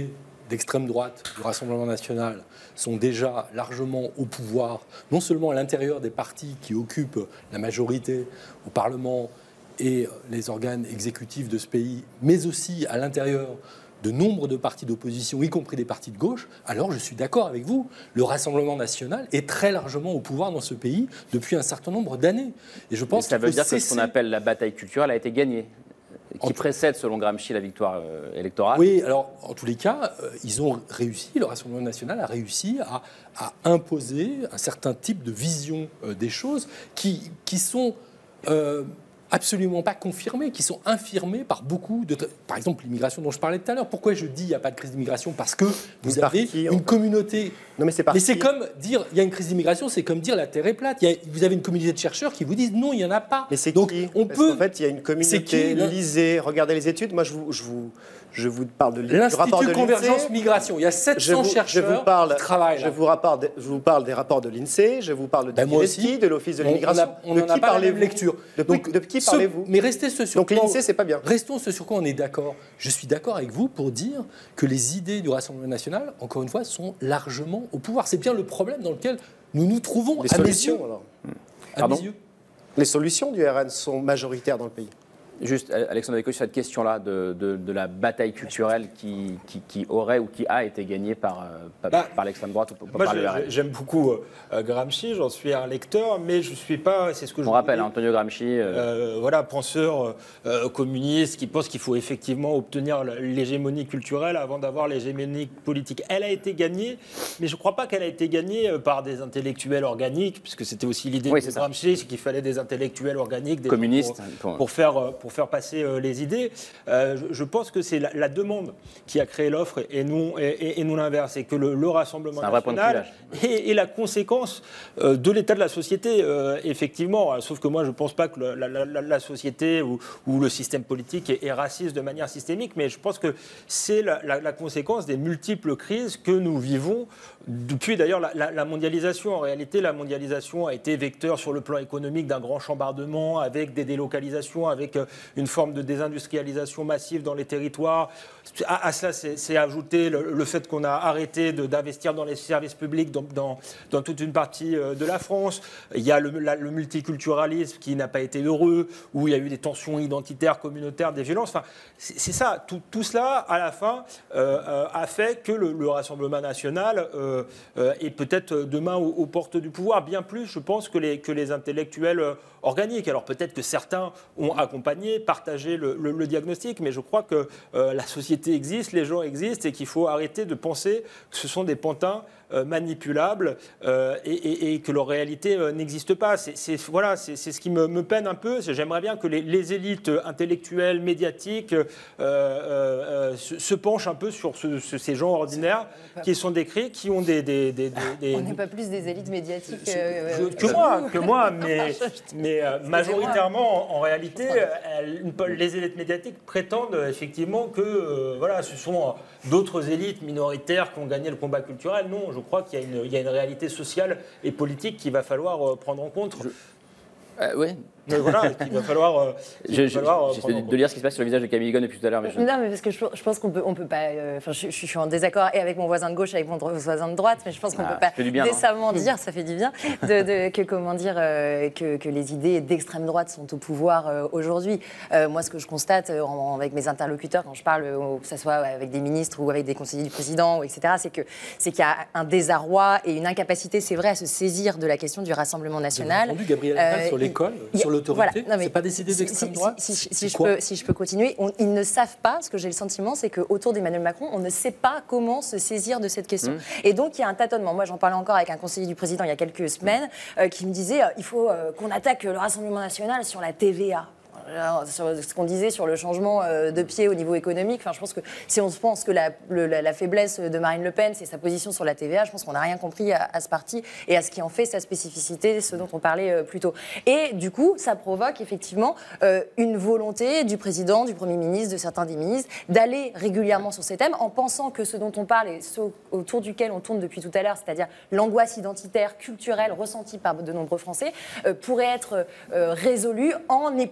d'extrême droite du Rassemblement national sont déjà largement au pouvoir, non seulement à l'intérieur des partis qui occupent la majorité au Parlement et les organes exécutifs de ce pays, mais aussi à l'intérieur de nombre de partis d'opposition, y compris des partis de gauche, alors je suis d'accord avec vous. Le Rassemblement national est très largement au pouvoir dans ce pays depuis un certain nombre d'années. Et je pense ça veut dire cesser... que ce qu'on appelle la bataille culturelle a été gagnée, qui précède, selon Gramsci, la victoire euh, électorale. Oui, alors en tous les cas, euh, ils ont réussi, le Rassemblement national a réussi à, à imposer un certain type de vision euh, des choses qui, qui sont... Euh, absolument pas confirmés, qui sont infirmés par beaucoup de... Par exemple, l'immigration dont je parlais tout à l'heure. Pourquoi je dis qu'il n'y a pas de crise d'immigration? Parce que vous une avez partie, une communauté... Non, mais c'est Mais c'est comme dire, il y a une crise d'immigration, c'est comme dire la Terre est plate. Il y a, vous avez une communauté de chercheurs qui vous disent non, il n'y en a pas. Mais c'est Donc, qui on Parce peut... qu'en fait, il y a une communauté, qui, lisez, regardez les études. Moi, je vous... Je vous... Je vous parle de l'Institut Convergence Migration. Il y a sept cents je vous, chercheurs je vous parle, qui travaillent. Je vous, rapporte, je vous parle des rapports de l'INSEE, je vous parle de ben l'I N E S C I, de l'Office de l'immigration. On n'en a, a pas la même lecture. De, Donc, de qui parlez-vous? Mais restez ce sur Donc l'INSEE, c'est pas bien. Restons ce sur quoi on est d'accord. Je suis d'accord avec vous pour dire que les idées du Rassemblement national, encore une fois, sont largement au pouvoir. C'est bien le problème dans lequel nous nous trouvons. Les à solutions, mes yeux. alors. À mes yeux. Les solutions du R N sont majoritaires dans le pays. Juste, Alexandre Devecchio, sur cette question-là de, de, de la bataille culturelle qui, qui, qui aurait ou qui a été gagnée par, par, bah, par l'extrême droite ou moi par le R N. J'aime beaucoup euh, Gramsci, j'en suis un lecteur, mais je ne suis pas... C'est ce que je On rappelle, Antonio Gramsci... Euh... Euh, voilà, penseur euh, communiste qui pense qu'il faut effectivement obtenir l'hégémonie culturelle avant d'avoir l'hégémonie politique. Elle a été gagnée, mais je ne crois pas qu'elle a été gagnée par des intellectuels organiques, puisque c'était aussi l'idée oui, de Gramsci, c'est qu'il fallait des intellectuels organiques, des communistes, pour, pour faire... Pour faire passer euh, les idées. Euh, je, je pense que c'est la, la demande qui a créé l'offre et nous, et, et, et nous l'inverse. Et que le, le Rassemblement national est, est la conséquence euh, de l'état de la société, euh, effectivement. Sauf que moi, je ne pense pas que le, la, la, la société ou, ou le système politique est, est raciste de manière systémique, mais je pense que c'est la, la, la conséquence des multiples crises que nous vivons depuis d'ailleurs la, la, la mondialisation. En réalité, la mondialisation a été vecteur sur le plan économique d'un grand chambardement avec des délocalisations, avec une forme de désindustrialisation massive dans les territoires. À, à cela, c'est ajouté le, le fait qu'on a arrêté d'investir dans les services publics dans, dans, dans toute une partie de la France. Il y a le, la, le multiculturalisme qui n'a pas été heureux, où il y a eu des tensions identitaires, communautaires, des violences. Enfin, c'est ça. Tout, tout cela, à la fin, euh, euh, a fait que le, le Rassemblement national euh, euh, est peut-être demain aux, aux portes du pouvoir, bien plus, je pense, que les, que les intellectuels euh, organiques. Alors peut-être que certains ont accompagné, partagé le, le, le diagnostic, mais je crois que euh, la société existe, les gens existent et qu'il faut arrêter de penser que ce sont des pantins euh, manipulables euh, et, et, et que leur réalité euh, n'existe pas. C'est voilà, c'est ce qui me, me peine un peu. J'aimerais bien que les, les élites intellectuelles, médiatiques euh, euh, se, se penchent un peu sur ce, ce, ces gens ordinaires qui sont décrits, qui ont des... des, des, des, des... On n'est pas plus des élites médiatiques euh, je, que, que moi, que moi, mais, mais euh, majoritairement, en, en réalité, elles, les élites médiatiques prétendent effectivement que euh, voilà, ce sont d'autres élites minoritaires qui ont gagné le combat culturel. Non, je crois qu'il y, y a une réalité sociale et politique qu'il va falloir euh, prendre en compte. Je... Euh, oui. Mais voilà, il va falloir. Euh, J'essaie de, de lire ce qui se passe sur le visage de Camille Ghosn depuis tout à l'heure. Je... Non, mais parce que je, je pense qu'on peut, on peut pas. Enfin, euh, je, je suis en désaccord et avec mon voisin de gauche, avec mon voisin de droite, mais je pense qu'on ah, peut pas bien, décemment dire, ça fait du bien, de, de, que comment dire euh, que, que les idées d'extrême droite sont au pouvoir euh, aujourd'hui. Euh, moi, ce que je constate euh, en, avec mes interlocuteurs quand je parle, euh, que ce soit avec des ministres ou avec des conseillers du président, et cetera, c'est que c'est qu'il y a un désarroi et une incapacité, c'est vrai, à se saisir de la question du Rassemblement national. Vous avez entendu Gabriel Attal euh, sur l'école, sur l'autorité. Voilà, c'est pas décidé d'extrême droite. Si, si, si, si, je peux, si je peux continuer, on, ils ne savent pas. Ce que j'ai le sentiment, c'est qu'autour d'Emmanuel Macron, on ne sait pas comment se saisir de cette question. Mmh. Et donc il y a un tâtonnement. Moi, j'en parlais encore avec un conseiller du président il y a quelques semaines, euh, qui me disait euh, il faut euh, qu'on attaque le Rassemblement national sur la T V A. Alors, sur ce qu'on disait sur le changement de pied au niveau économique, enfin, je pense que si on se pense que la, le, la, la faiblesse de Marine Le Pen, c'est sa position sur la T V A, je pense qu'on n'a rien compris à, à ce parti et à ce qui en fait sa spécificité, ce dont on parlait euh, plus tôt. Et du coup, ça provoque effectivement euh, une volonté du président, du Premier ministre, de certains des ministres, d'aller régulièrement sur ces thèmes en pensant que ce dont on parle et ce autour duquel on tourne depuis tout à l'heure, c'est-à-dire l'angoisse identitaire, culturelle ressentie par de nombreux Français, euh, pourrait être euh, résolu en épousant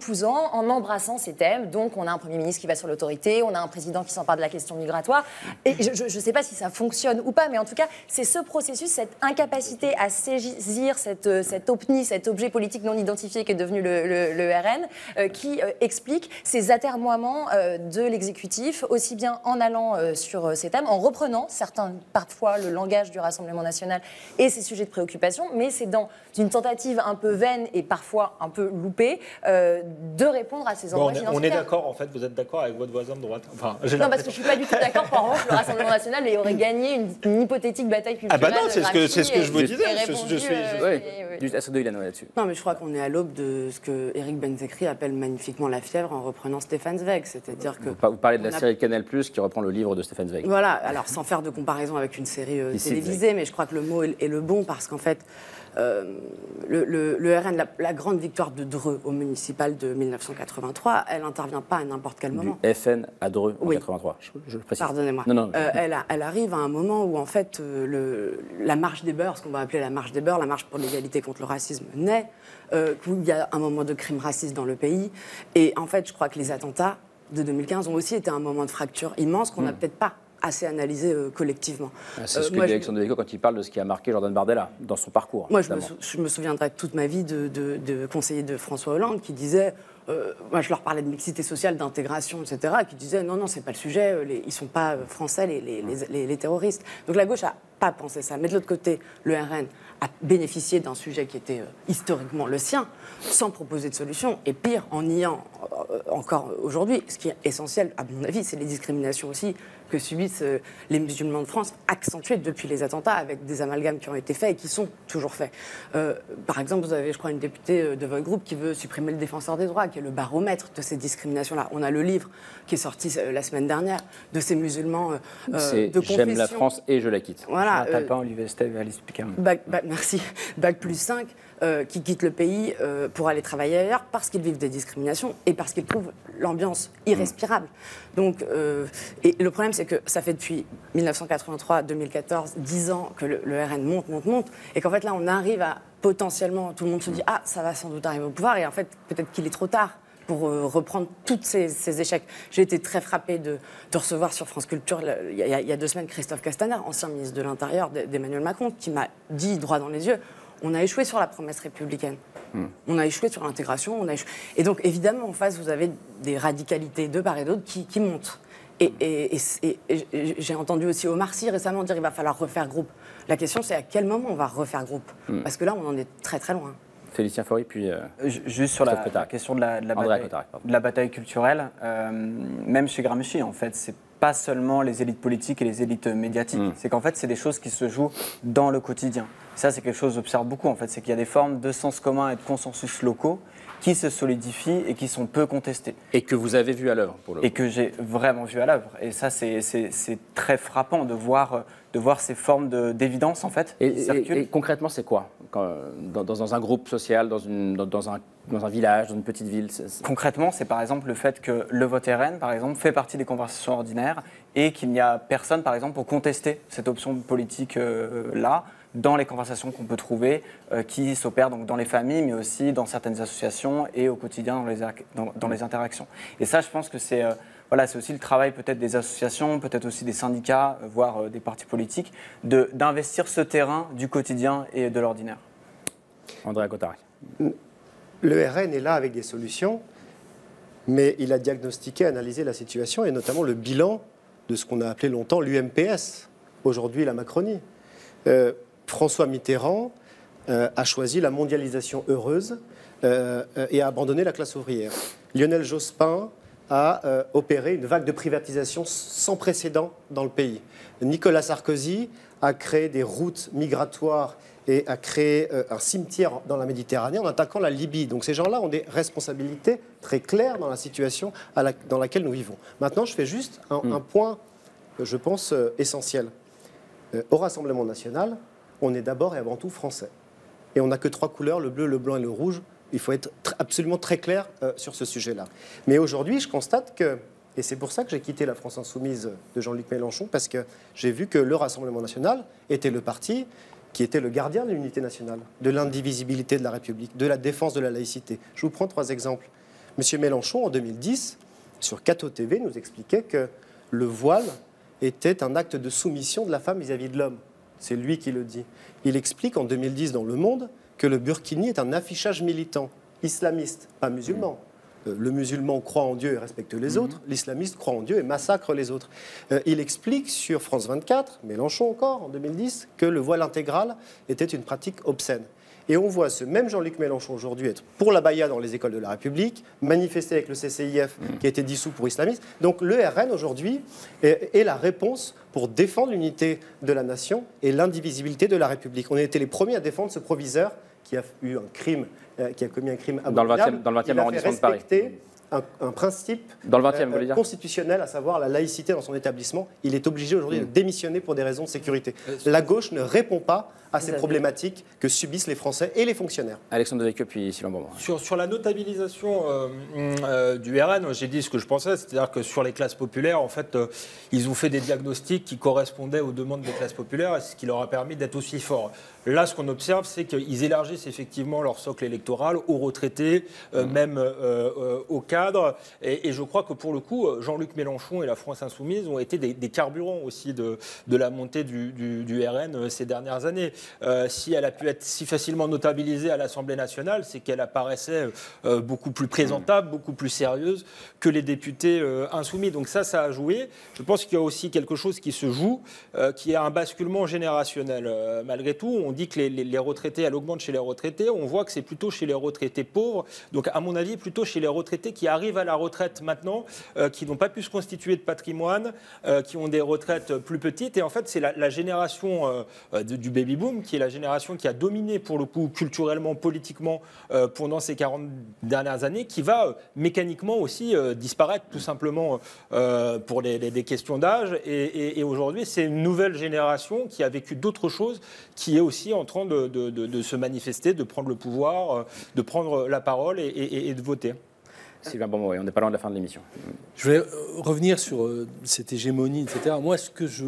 justement en embrassant ces thèmes. Donc on a un Premier ministre qui va sur l'autorité, on a un président qui s'empare de la question migratoire. Et je ne sais pas si ça fonctionne ou pas, mais en tout cas, c'est ce processus, cette incapacité à saisir cette, cette O P N I, cet objet politique non identifié qui est devenu le, le, le R N, euh, qui euh, explique ces atermoiements euh, de l'exécutif, aussi bien en allant euh, sur euh, ces thèmes, en reprenant certains, parfois, le langage du Rassemblement national et ses sujets de préoccupation, mais c'est dans une tentative un peu vaine et parfois un peu loupée euh, de répondre à ces endroits bon, identitaires. On est d'accord, en fait, vous êtes d'accord avec votre voisin de droite enfin, non, parce que je ne suis pas du tout d'accord. En revanche, le Rassemblement national aurait gagné une, une hypothétique bataille culturelle. Ah bah non, c'est ce que, c'est ce que je vous disais. Je, je, je suis... Euh, oui, oui. Est-ce que Ilana là-dessus? Non, mais je crois qu'on est à l'aube de ce que Éric Benzekri appelle magnifiquement la fièvre en reprenant Stéphane Zweig. C'est-à-dire que... Vous parlez de la a... série Canal+, qui reprend le livre de Stéphane Zweig. Voilà, alors sans faire de comparaison avec une série euh, télévisée, mais je crois que le mot est, est le bon parce qu'en fait, Euh, le, le, le R N, la, la grande victoire de Dreux au municipal de mille neuf cent quatre-vingt-trois, elle n'intervient pas à n'importe quel moment. Du F N à Dreux en oui. quatre-vingt-trois, je, je précise. Pardonnez-moi. Non, non. Euh, elle, a, elle arrive à un moment où en fait euh, le, la marche des beurs, ce qu'on va appeler la marche des beurs, la marche pour l'égalité contre le racisme, naît, euh, où il y a un moment de crime raciste dans le pays. Et en fait, je crois que les attentats de deux mille quinze ont aussi été un moment de fracture immense qu'on n'a mmh. peut-être pas assez analysé euh, collectivement. C'est ce que euh, dit Alexandre Devecchio quand il parle de ce qui a marqué Jordan Bardella dans son parcours. Moi, je me, sou je me souviendrai toute ma vie de, de, de conseiller de François Hollande qui disait, euh, moi je leur parlais de mixité sociale, d'intégration, et cetera, qui disait non, non, c'est pas le sujet, les, ils sont pas français, les, les, les, les, les terroristes. Donc la gauche a pas pensé ça. Mais de l'autre côté, le R N a bénéficié d'un sujet qui était euh, historiquement le sien, sans proposer de solution, et pire, en niant euh, encore aujourd'hui. Ce qui est essentiel, à mon avis, c'est les discriminations aussi que subissent euh, les musulmans de France, accentuées depuis les attentats, avec des amalgames qui ont été faits et qui sont toujours faits. Euh, par exemple, vous avez, je crois, une députée de votre groupe qui veut supprimer le défenseur des droits, qui est le baromètre de ces discriminations-là. On a le livre qui est sorti euh, la semaine dernière de ces musulmans euh, de confession. J'aime la France et je la quitte. Voilà. Je n'appelle pas Olivier Steve et Alice Picard. Bac, bac, merci. Bac plus cinq. Euh, qui quittent le pays euh, pour aller travailler ailleurs parce qu'ils vivent des discriminations et parce qu'ils trouvent l'ambiance irrespirable. Donc, euh, et le problème, c'est que ça fait depuis mille neuf cent quatre-vingt-trois deux mille quatorze, dix ans que le, le R N monte, monte, monte, et qu'en fait, là, on arrive à potentiellement, tout le monde se dit « Ah, ça va sans doute arriver au pouvoir », et en fait, peut-être qu'il est trop tard pour euh, reprendre tous ces, ces échecs. J'ai été très frappée de, de recevoir sur France Culture, il y, a, il y a deux semaines, Christophe Castaner, ancien ministre de l'Intérieur d'Emmanuel Macron, qui m'a dit droit dans les yeux, on a échoué sur la promesse républicaine. Mmh. On a échoué sur l'intégration. On a échoué... Et donc, évidemment, en face, vous avez des radicalités de part et d'autre qui, qui montent. Et, et, et, et, et j'ai entendu aussi Omar Sy récemment dire qu'il va falloir refaire groupe. La question, c'est à quel moment on va refaire groupe mmh. Parce que là, on en est très, très loin. Félicien Faury, puis... Euh, Juste sur la, la question de la, de la, bataille, Cotard, de la bataille culturelle, euh, même chez Gramsci, en fait, c'est pas seulement les élites politiques et les élites médiatiques. Mmh. C'est qu'en fait, c'est des choses qui se jouent dans le quotidien. Ça, c'est quelque chose que j'observe beaucoup, en fait. C'est qu'il y a des formes de sens commun et de consensus locaux qui se solidifient et qui sont peu contestés. Et que vous avez vu à l'œuvre, pour le coup. Et que j'ai vraiment vu à l'œuvre. Et ça, c'est très frappant de voir, de voir ces formes d'évidence, en fait, et, qui circulent. Et, et concrètement, c'est quoi Quand, dans, dans un groupe social, dans, une, dans, dans, un, dans un village, dans une petite ville c est, c est... Concrètement, c'est par exemple le fait que le vote R N, par exemple, fait partie des conversations ordinaires et qu'il n'y a personne, par exemple, pour contester cette option politique-là. Euh, dans les conversations qu'on peut trouver, euh, qui s'opèrent donc dans les familles, mais aussi dans certaines associations et au quotidien dans les, dans, dans les interactions. Et ça, je pense que c'est euh, voilà, c'est aussi le travail peut-être des associations, peut-être aussi des syndicats, euh, voire euh, des partis politiques, d'investir ce terrain du quotidien et de l'ordinaire. André Cotard. Le R N est là avec des solutions, mais il a diagnostiqué, analysé la situation, et notamment le bilan de ce qu'on a appelé longtemps l'U M P S, aujourd'hui la Macronie. Euh, François Mitterrand euh, a choisi la mondialisation heureuse euh, et a abandonné la classe ouvrière. Lionel Jospin a euh, opéré une vague de privatisation sans précédent dans le pays. Nicolas Sarkozy a créé des routes migratoires et a créé euh, un cimetière dans la Méditerranée en attaquant la Libye. Donc ces gens-là ont des responsabilités très claires dans la situation à la, dans laquelle nous vivons. Maintenant, je fais juste un, mmh. un point, je pense, euh, essentiel. Euh, au Rassemblement national, on est d'abord et avant tout français. Et on n'a que trois couleurs, le bleu, le blanc et le rouge. Il faut être tr absolument très clair euh, sur ce sujet-là. Mais aujourd'hui, je constate que, et c'est pour ça que j'ai quitté la France insoumise de Jean-Luc Mélenchon, parce que j'ai vu que le Rassemblement national était le parti qui était le gardien de l'unité nationale, de l'indivisibilité de la République, de la défense de la laïcité. Je vous prends trois exemples. M. Mélenchon, en deux mille dix, sur Cato T V, nous expliquait que le voile était un acte de soumission de la femme vis-à-vis de l'homme. C'est lui qui le dit. Il explique en deux mille dix dans Le Monde que le burkini est un affichage militant, islamiste, pas musulman. Le musulman croit en Dieu et respecte les mmh. autres. L'islamiste croit en Dieu et massacre les autres. Euh, il explique sur France vingt-quatre, Mélenchon encore, en deux mille dix, que le voile intégral était une pratique obscène. Et on voit ce même Jean-Luc Mélenchon aujourd'hui être pour la baya dans les écoles de la République, manifester avec le C C I F mmh. qui a été dissous pour islamisme. Donc le R N aujourd'hui est, est la réponse pour défendre l'unité de la nation et l'indivisibilité de la République. On a été les premiers à défendre ce proviseur qui a eu un crime, euh, qui a commis un crime abominable. Dans le vingtième arrondissement de Paris. Un, un principe dans le vingtième, euh, constitutionnel, à savoir la laïcité dans son établissement. Il est obligé aujourd'hui mmh. de démissionner pour des raisons de sécurité. La gauche ne répond pas à ces problématiques que subissent les Français et les fonctionnaires. Alexandre Devecchio, puis Sylvain Bourbon. Sur, sur la notabilisation euh, euh, du R N, j'ai dit ce que je pensais, c'est-à-dire que sur les classes populaires, en fait, euh, ils ont fait des diagnostics qui correspondaient aux demandes des classes populaires, et ce qui leur a permis d'être aussi forts. Là, ce qu'on observe, c'est qu'ils élargissent effectivement leur socle électoral aux retraités, euh, mmh. même euh, euh, aux cadres. Et, et je crois que pour le coup, Jean-Luc Mélenchon et la France Insoumise ont été des, des carburants aussi de, de la montée du, du, du R N euh, ces dernières années. Euh, si elle a pu être si facilement notabilisée à l'Assemblée nationale, c'est qu'elle apparaissait euh, beaucoup plus présentable, beaucoup plus sérieuse que les députés euh, insoumis. Donc ça, ça a joué. Je pense qu'il y a aussi quelque chose qui se joue, euh, qui est un basculement générationnel. Euh, malgré tout, on dit que les, les, les retraités, elle augmente chez les retraités. On voit que c'est plutôt chez les retraités pauvres. Donc à mon avis, plutôt chez les retraités qui arrivent à la retraite maintenant, euh, qui n'ont pas pu se constituer de patrimoine, euh, qui ont des retraites plus petites. Et en fait, c'est la, la génération euh, de, du baby-boom qui est la génération qui a dominé, pour le coup, culturellement, politiquement, euh, pendant ces quarante dernières années, qui va euh, mécaniquement aussi euh, disparaître, tout simplement, euh, pour les, les, les questions d'âge. Et, et, et aujourd'hui, c'est une nouvelle génération qui a vécu d'autres choses, qui est aussi en train de, de, de, de se manifester, de prendre le pouvoir, euh, de prendre la parole et, et, et de voter. Sylvain Bourbon, on n'est pas loin de la fin de l'émission. Je vais revenir sur euh, cette hégémonie, et cetera. Moi, ce que je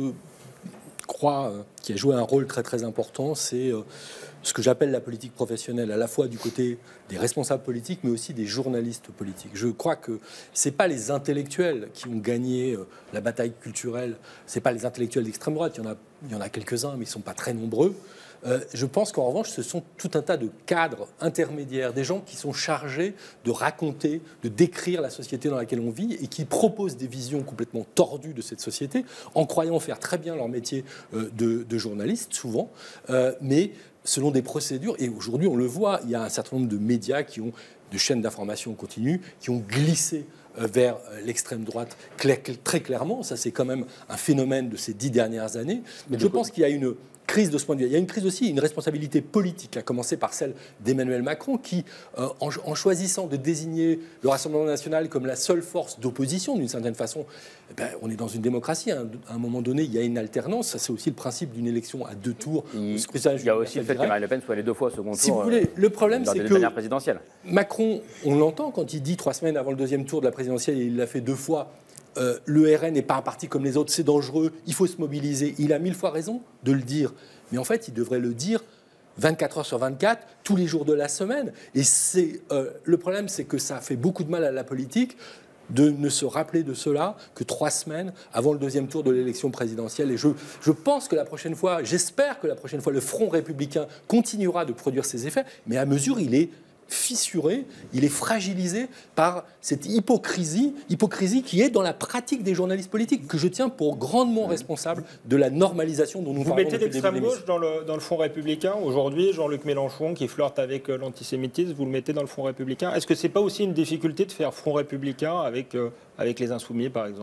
crois euh, qui a joué un rôle très très important, c'est euh, ce que j'appelle la politique professionnelle, à la fois du côté des responsables politiques, mais aussi des journalistes politiques. Je crois que c'est pas les intellectuels qui ont gagné euh, la bataille culturelle, c'est pas les intellectuels d'extrême droite, il y en a, il y en a quelques-uns, mais ils sont pas très nombreux. Euh, je pense qu'en revanche, ce sont tout un tas de cadres intermédiaires, des gens qui sont chargés de raconter, de décrire la société dans laquelle on vit et qui proposent des visions complètement tordues de cette société, en croyant faire très bien leur métier euh, de, de journaliste, souvent, euh, mais selon des procédures. Et aujourd'hui, on le voit, il y a un certain nombre de médias qui ont, de chaînes d'information continue, qui ont glissé vers l'extrême droite très clairement. Ça, c'est quand même un phénomène de ces dix dernières années. Mais je pense qu'il y a une crise de ce point de vue. Il y a une crise aussi, une responsabilité politique, à commencer par celle d'Emmanuel Macron, qui, euh, en, en choisissant de désigner le Rassemblement national comme la seule force d'opposition, d'une certaine façon, eh ben, on est dans une démocratie. Hein. À un moment donné, il y a une alternance. Ça, c'est aussi le principe d'une élection à deux tours. Il, il y a aussi le fait que Marine Le Pen soit allée deux fois au second tour. Si vous voulez, euh, le problème, c'est que présidentielle. Macron, on l'entend quand il dit trois semaines avant le deuxième tour de la présidentielle, et il l'a fait deux fois. Euh, le R N n'est pas un parti comme les autres, c'est dangereux, il faut se mobiliser. Il a mille fois raison de le dire. Mais en fait, il devrait le dire vingt-quatre heures sur vingt-quatre, tous les jours de la semaine. Et c'est, euh, le problème, c'est que ça fait beaucoup de mal à la politique de ne se rappeler de cela que trois semaines avant le deuxième tour de l'élection présidentielle. Et je, je pense que la prochaine fois, j'espère que la prochaine fois, le Front républicain continuera de produire ses effets, mais à mesure, il est fissuré, il est fragilisé par cette hypocrisie, hypocrisie qui est dans la pratique des journalistes politiques, que je tiens pour grandement responsable de la normalisation dont nous Vous parlons. Vous mettez l'extrême gauche dans le, dans le Front républicain aujourd'hui, Jean-Luc Mélenchon qui flirte avec euh, l'antisémitisme, vous le mettez dans le Front républicain. Est-ce que c'est pas aussi une difficulté de faire Front républicain avec, euh, avec les Insoumis, par exemple ?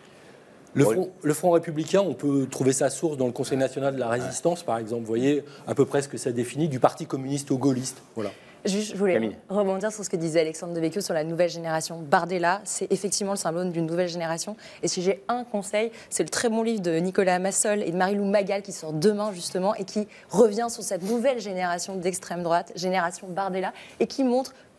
Le front, le Front républicain, on peut trouver sa source dans le Conseil national de la résistance, par exemple. Vous voyez à peu près ce que ça définit, du parti communiste au gaulliste. Voilà. Juste, je voulais Camille. rebondir sur ce que disait Alexandre Devecchio sur la nouvelle génération. Bardella, c'est effectivement le symbole d'une nouvelle génération. Et si j'ai un conseil, c'est le très bon livre de Nicolas Massol et de Marie-Lou Magal qui sort demain justement et qui revient sur cette nouvelle génération d'extrême droite, génération Bardella, et qui montre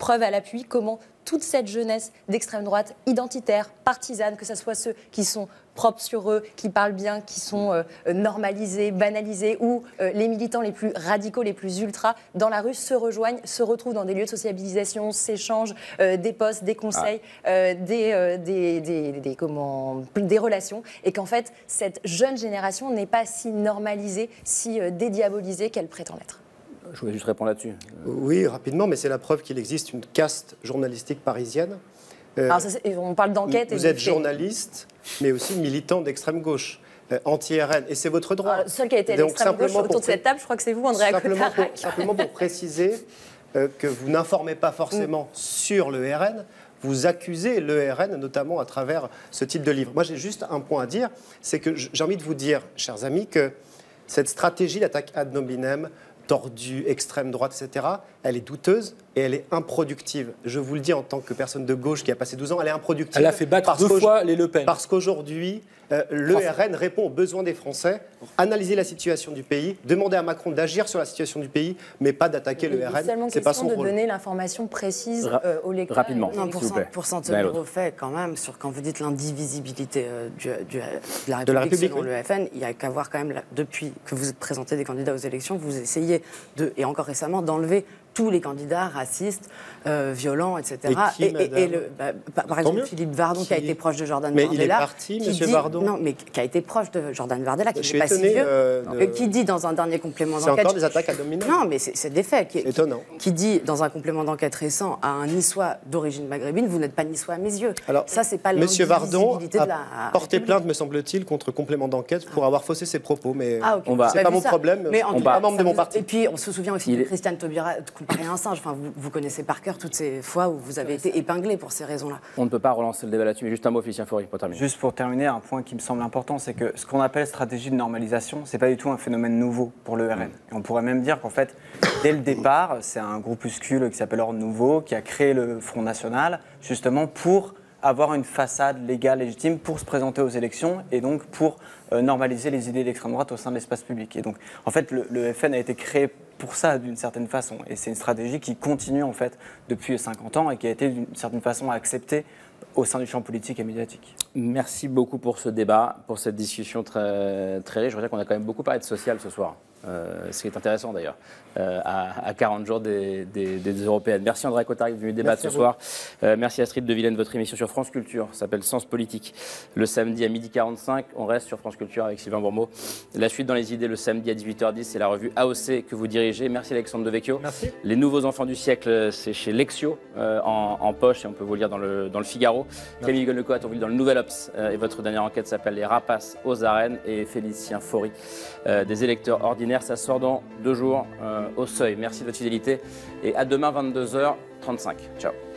preuve à l'appui comment toute cette jeunesse d'extrême droite, identitaire, partisane, que ce soit ceux qui sont propres sur eux, qui parlent bien, qui sont euh, normalisés, banalisés, ou euh, les militants les plus radicaux, les plus ultras, dans la rue, se rejoignent, se retrouvent dans des lieux de sociabilisation, s'échangent euh, des postes, des conseils, ah. euh, des, euh, des, des, des, comment, des relations, et qu'en fait, cette jeune génération n'est pas si normalisée, si euh, dédiabolisée qu'elle prétend l'être. Je voulais juste répondre là-dessus. Oui, rapidement, mais c'est la preuve qu'il existe une caste journalistique parisienne. Euh, Alors, ça, on parle d'enquête. Vous êtes journaliste, mais aussi militant d'extrême gauche, euh, anti-R N, et c'est votre droit. Alors, le seul qui a été à l'extrême gauche autour de cette table, je crois que c'est vous, Andréa Cotarac. Pour, simplement pour préciser euh, que vous n'informez pas forcément mm. sur le R N, vous accusez le R N, notamment à travers ce type de livre. Moi, j'ai juste un point à dire, c'est que j'ai envie de vous dire, chers amis, que cette stratégie d'attaque ad nominem, tordue, extrême droite, et cetera, elle est douteuse et elle est improductive. Je vous le dis en tant que personne de gauche qui a passé douze ans, elle est improductive. Elle a fait battre deux fois les Le Pen. Parce qu'aujourd'hui, euh, le R N répond aux besoins des Français, analyser la situation du pays, demander à Macron d'agir sur la situation du pays, mais pas d'attaquer le R N. C'est pas son de rôle. donner l'information précise euh, aux lecteurs. Rapidement, non, pour, s'il vous plaît. Pour s'en tenir au fait, quand même, sur quand vous dites l'indivisibilité euh, du, du, de la République, de la République selon oui. le F N, il n'y a qu'à voir quand même, là, depuis que vous présentez des candidats aux élections, vous essayez, de, et encore récemment, d'enlever tous les candidats racistes, euh, violents, et cetera. Et, qui, et, et, et le, bah, par Tant exemple, mieux. Philippe Vardon, qui... qui a été proche de Jordan mais Bardella. Mais il est parti, Monsieur dit, Vardon. Non, mais qui a été proche de Jordan Bardella, qui n'est pas si vieux, euh, de... qui dit dans un dernier complément d'enquête... C'est encore des attaques à dominer. Non, mais c'est des faits. Qui, étonnant. Qui dit, dans un complément d'enquête récent, à un Niçois d'origine maghrébine, vous n'êtes pas Niçois à mes yeux. Alors, ça, c'est pas Monsieur Vardon a la porté plainte, me semble-t-il, contre complément d'enquête pour avoir faussé ses propos, mais ah, okay. c'est pas mon problème, mais on pas membre de mon parti. Et puis, on se souvient aussi de Christiane Taubira comparé à un singe. Enfin, vous, vous connaissez par cœur toutes ces fois où vous avez été épinglé pour ces raisons-là. On ne peut pas relancer le débat là-dessus, mais juste un mot, Félicien Faury, pour terminer. Juste pour terminer, un point qui me semble important, c'est que ce qu'on appelle stratégie de normalisation, c'est pas du tout un phénomène nouveau pour le R N. Et on pourrait même dire qu'en fait, dès le départ, c'est un groupuscule qui s'appelle Ordre Nouveau, qui a créé le Front National, justement pour avoir une façade légale légitime pour se présenter aux élections et donc pour euh, normaliser les idées d'extrême droite au sein de l'espace public. Et donc, en fait, le, le F N a été créé pour ça d'une certaine façon. Et c'est une stratégie qui continue en fait depuis cinquante ans et qui a été d'une certaine façon acceptée au sein du champ politique et médiatique. Merci beaucoup pour ce débat, pour cette discussion très, très riche. Je veux dire qu'on a quand même beaucoup parlé de social ce soir. Euh, ce qui est intéressant d'ailleurs, euh, à, à quarante jours des, des, des européennes. Merci Andréa Cotarac de venir débattre ce soir. Euh, merci Astrid de Vilaine, votre émission sur France Culture s'appelle Sens Politique. Le samedi à midi quarante-cinq, on reste sur France Culture avec Sylvain Bourmeau. La suite dans les idées le samedi à dix-huit heures dix, c'est la revue A O C que vous dirigez. Merci Alexandre Devecchio. Merci. Les nouveaux enfants du siècle, c'est chez Lexio euh, en, en poche et on peut vous lire dans le, dans le Figaro. Camille Gonlecoat, on vous lit dans le Nouvel Obs euh, et votre dernière enquête s'appelle Les rapaces aux arènes et Félicien Faury, euh, des électeurs ordinaires. Ça sort dans deux jours euh, au Seuil. Merci de votre fidélité et à demain vingt-deux heures trente-cinq. Ciao.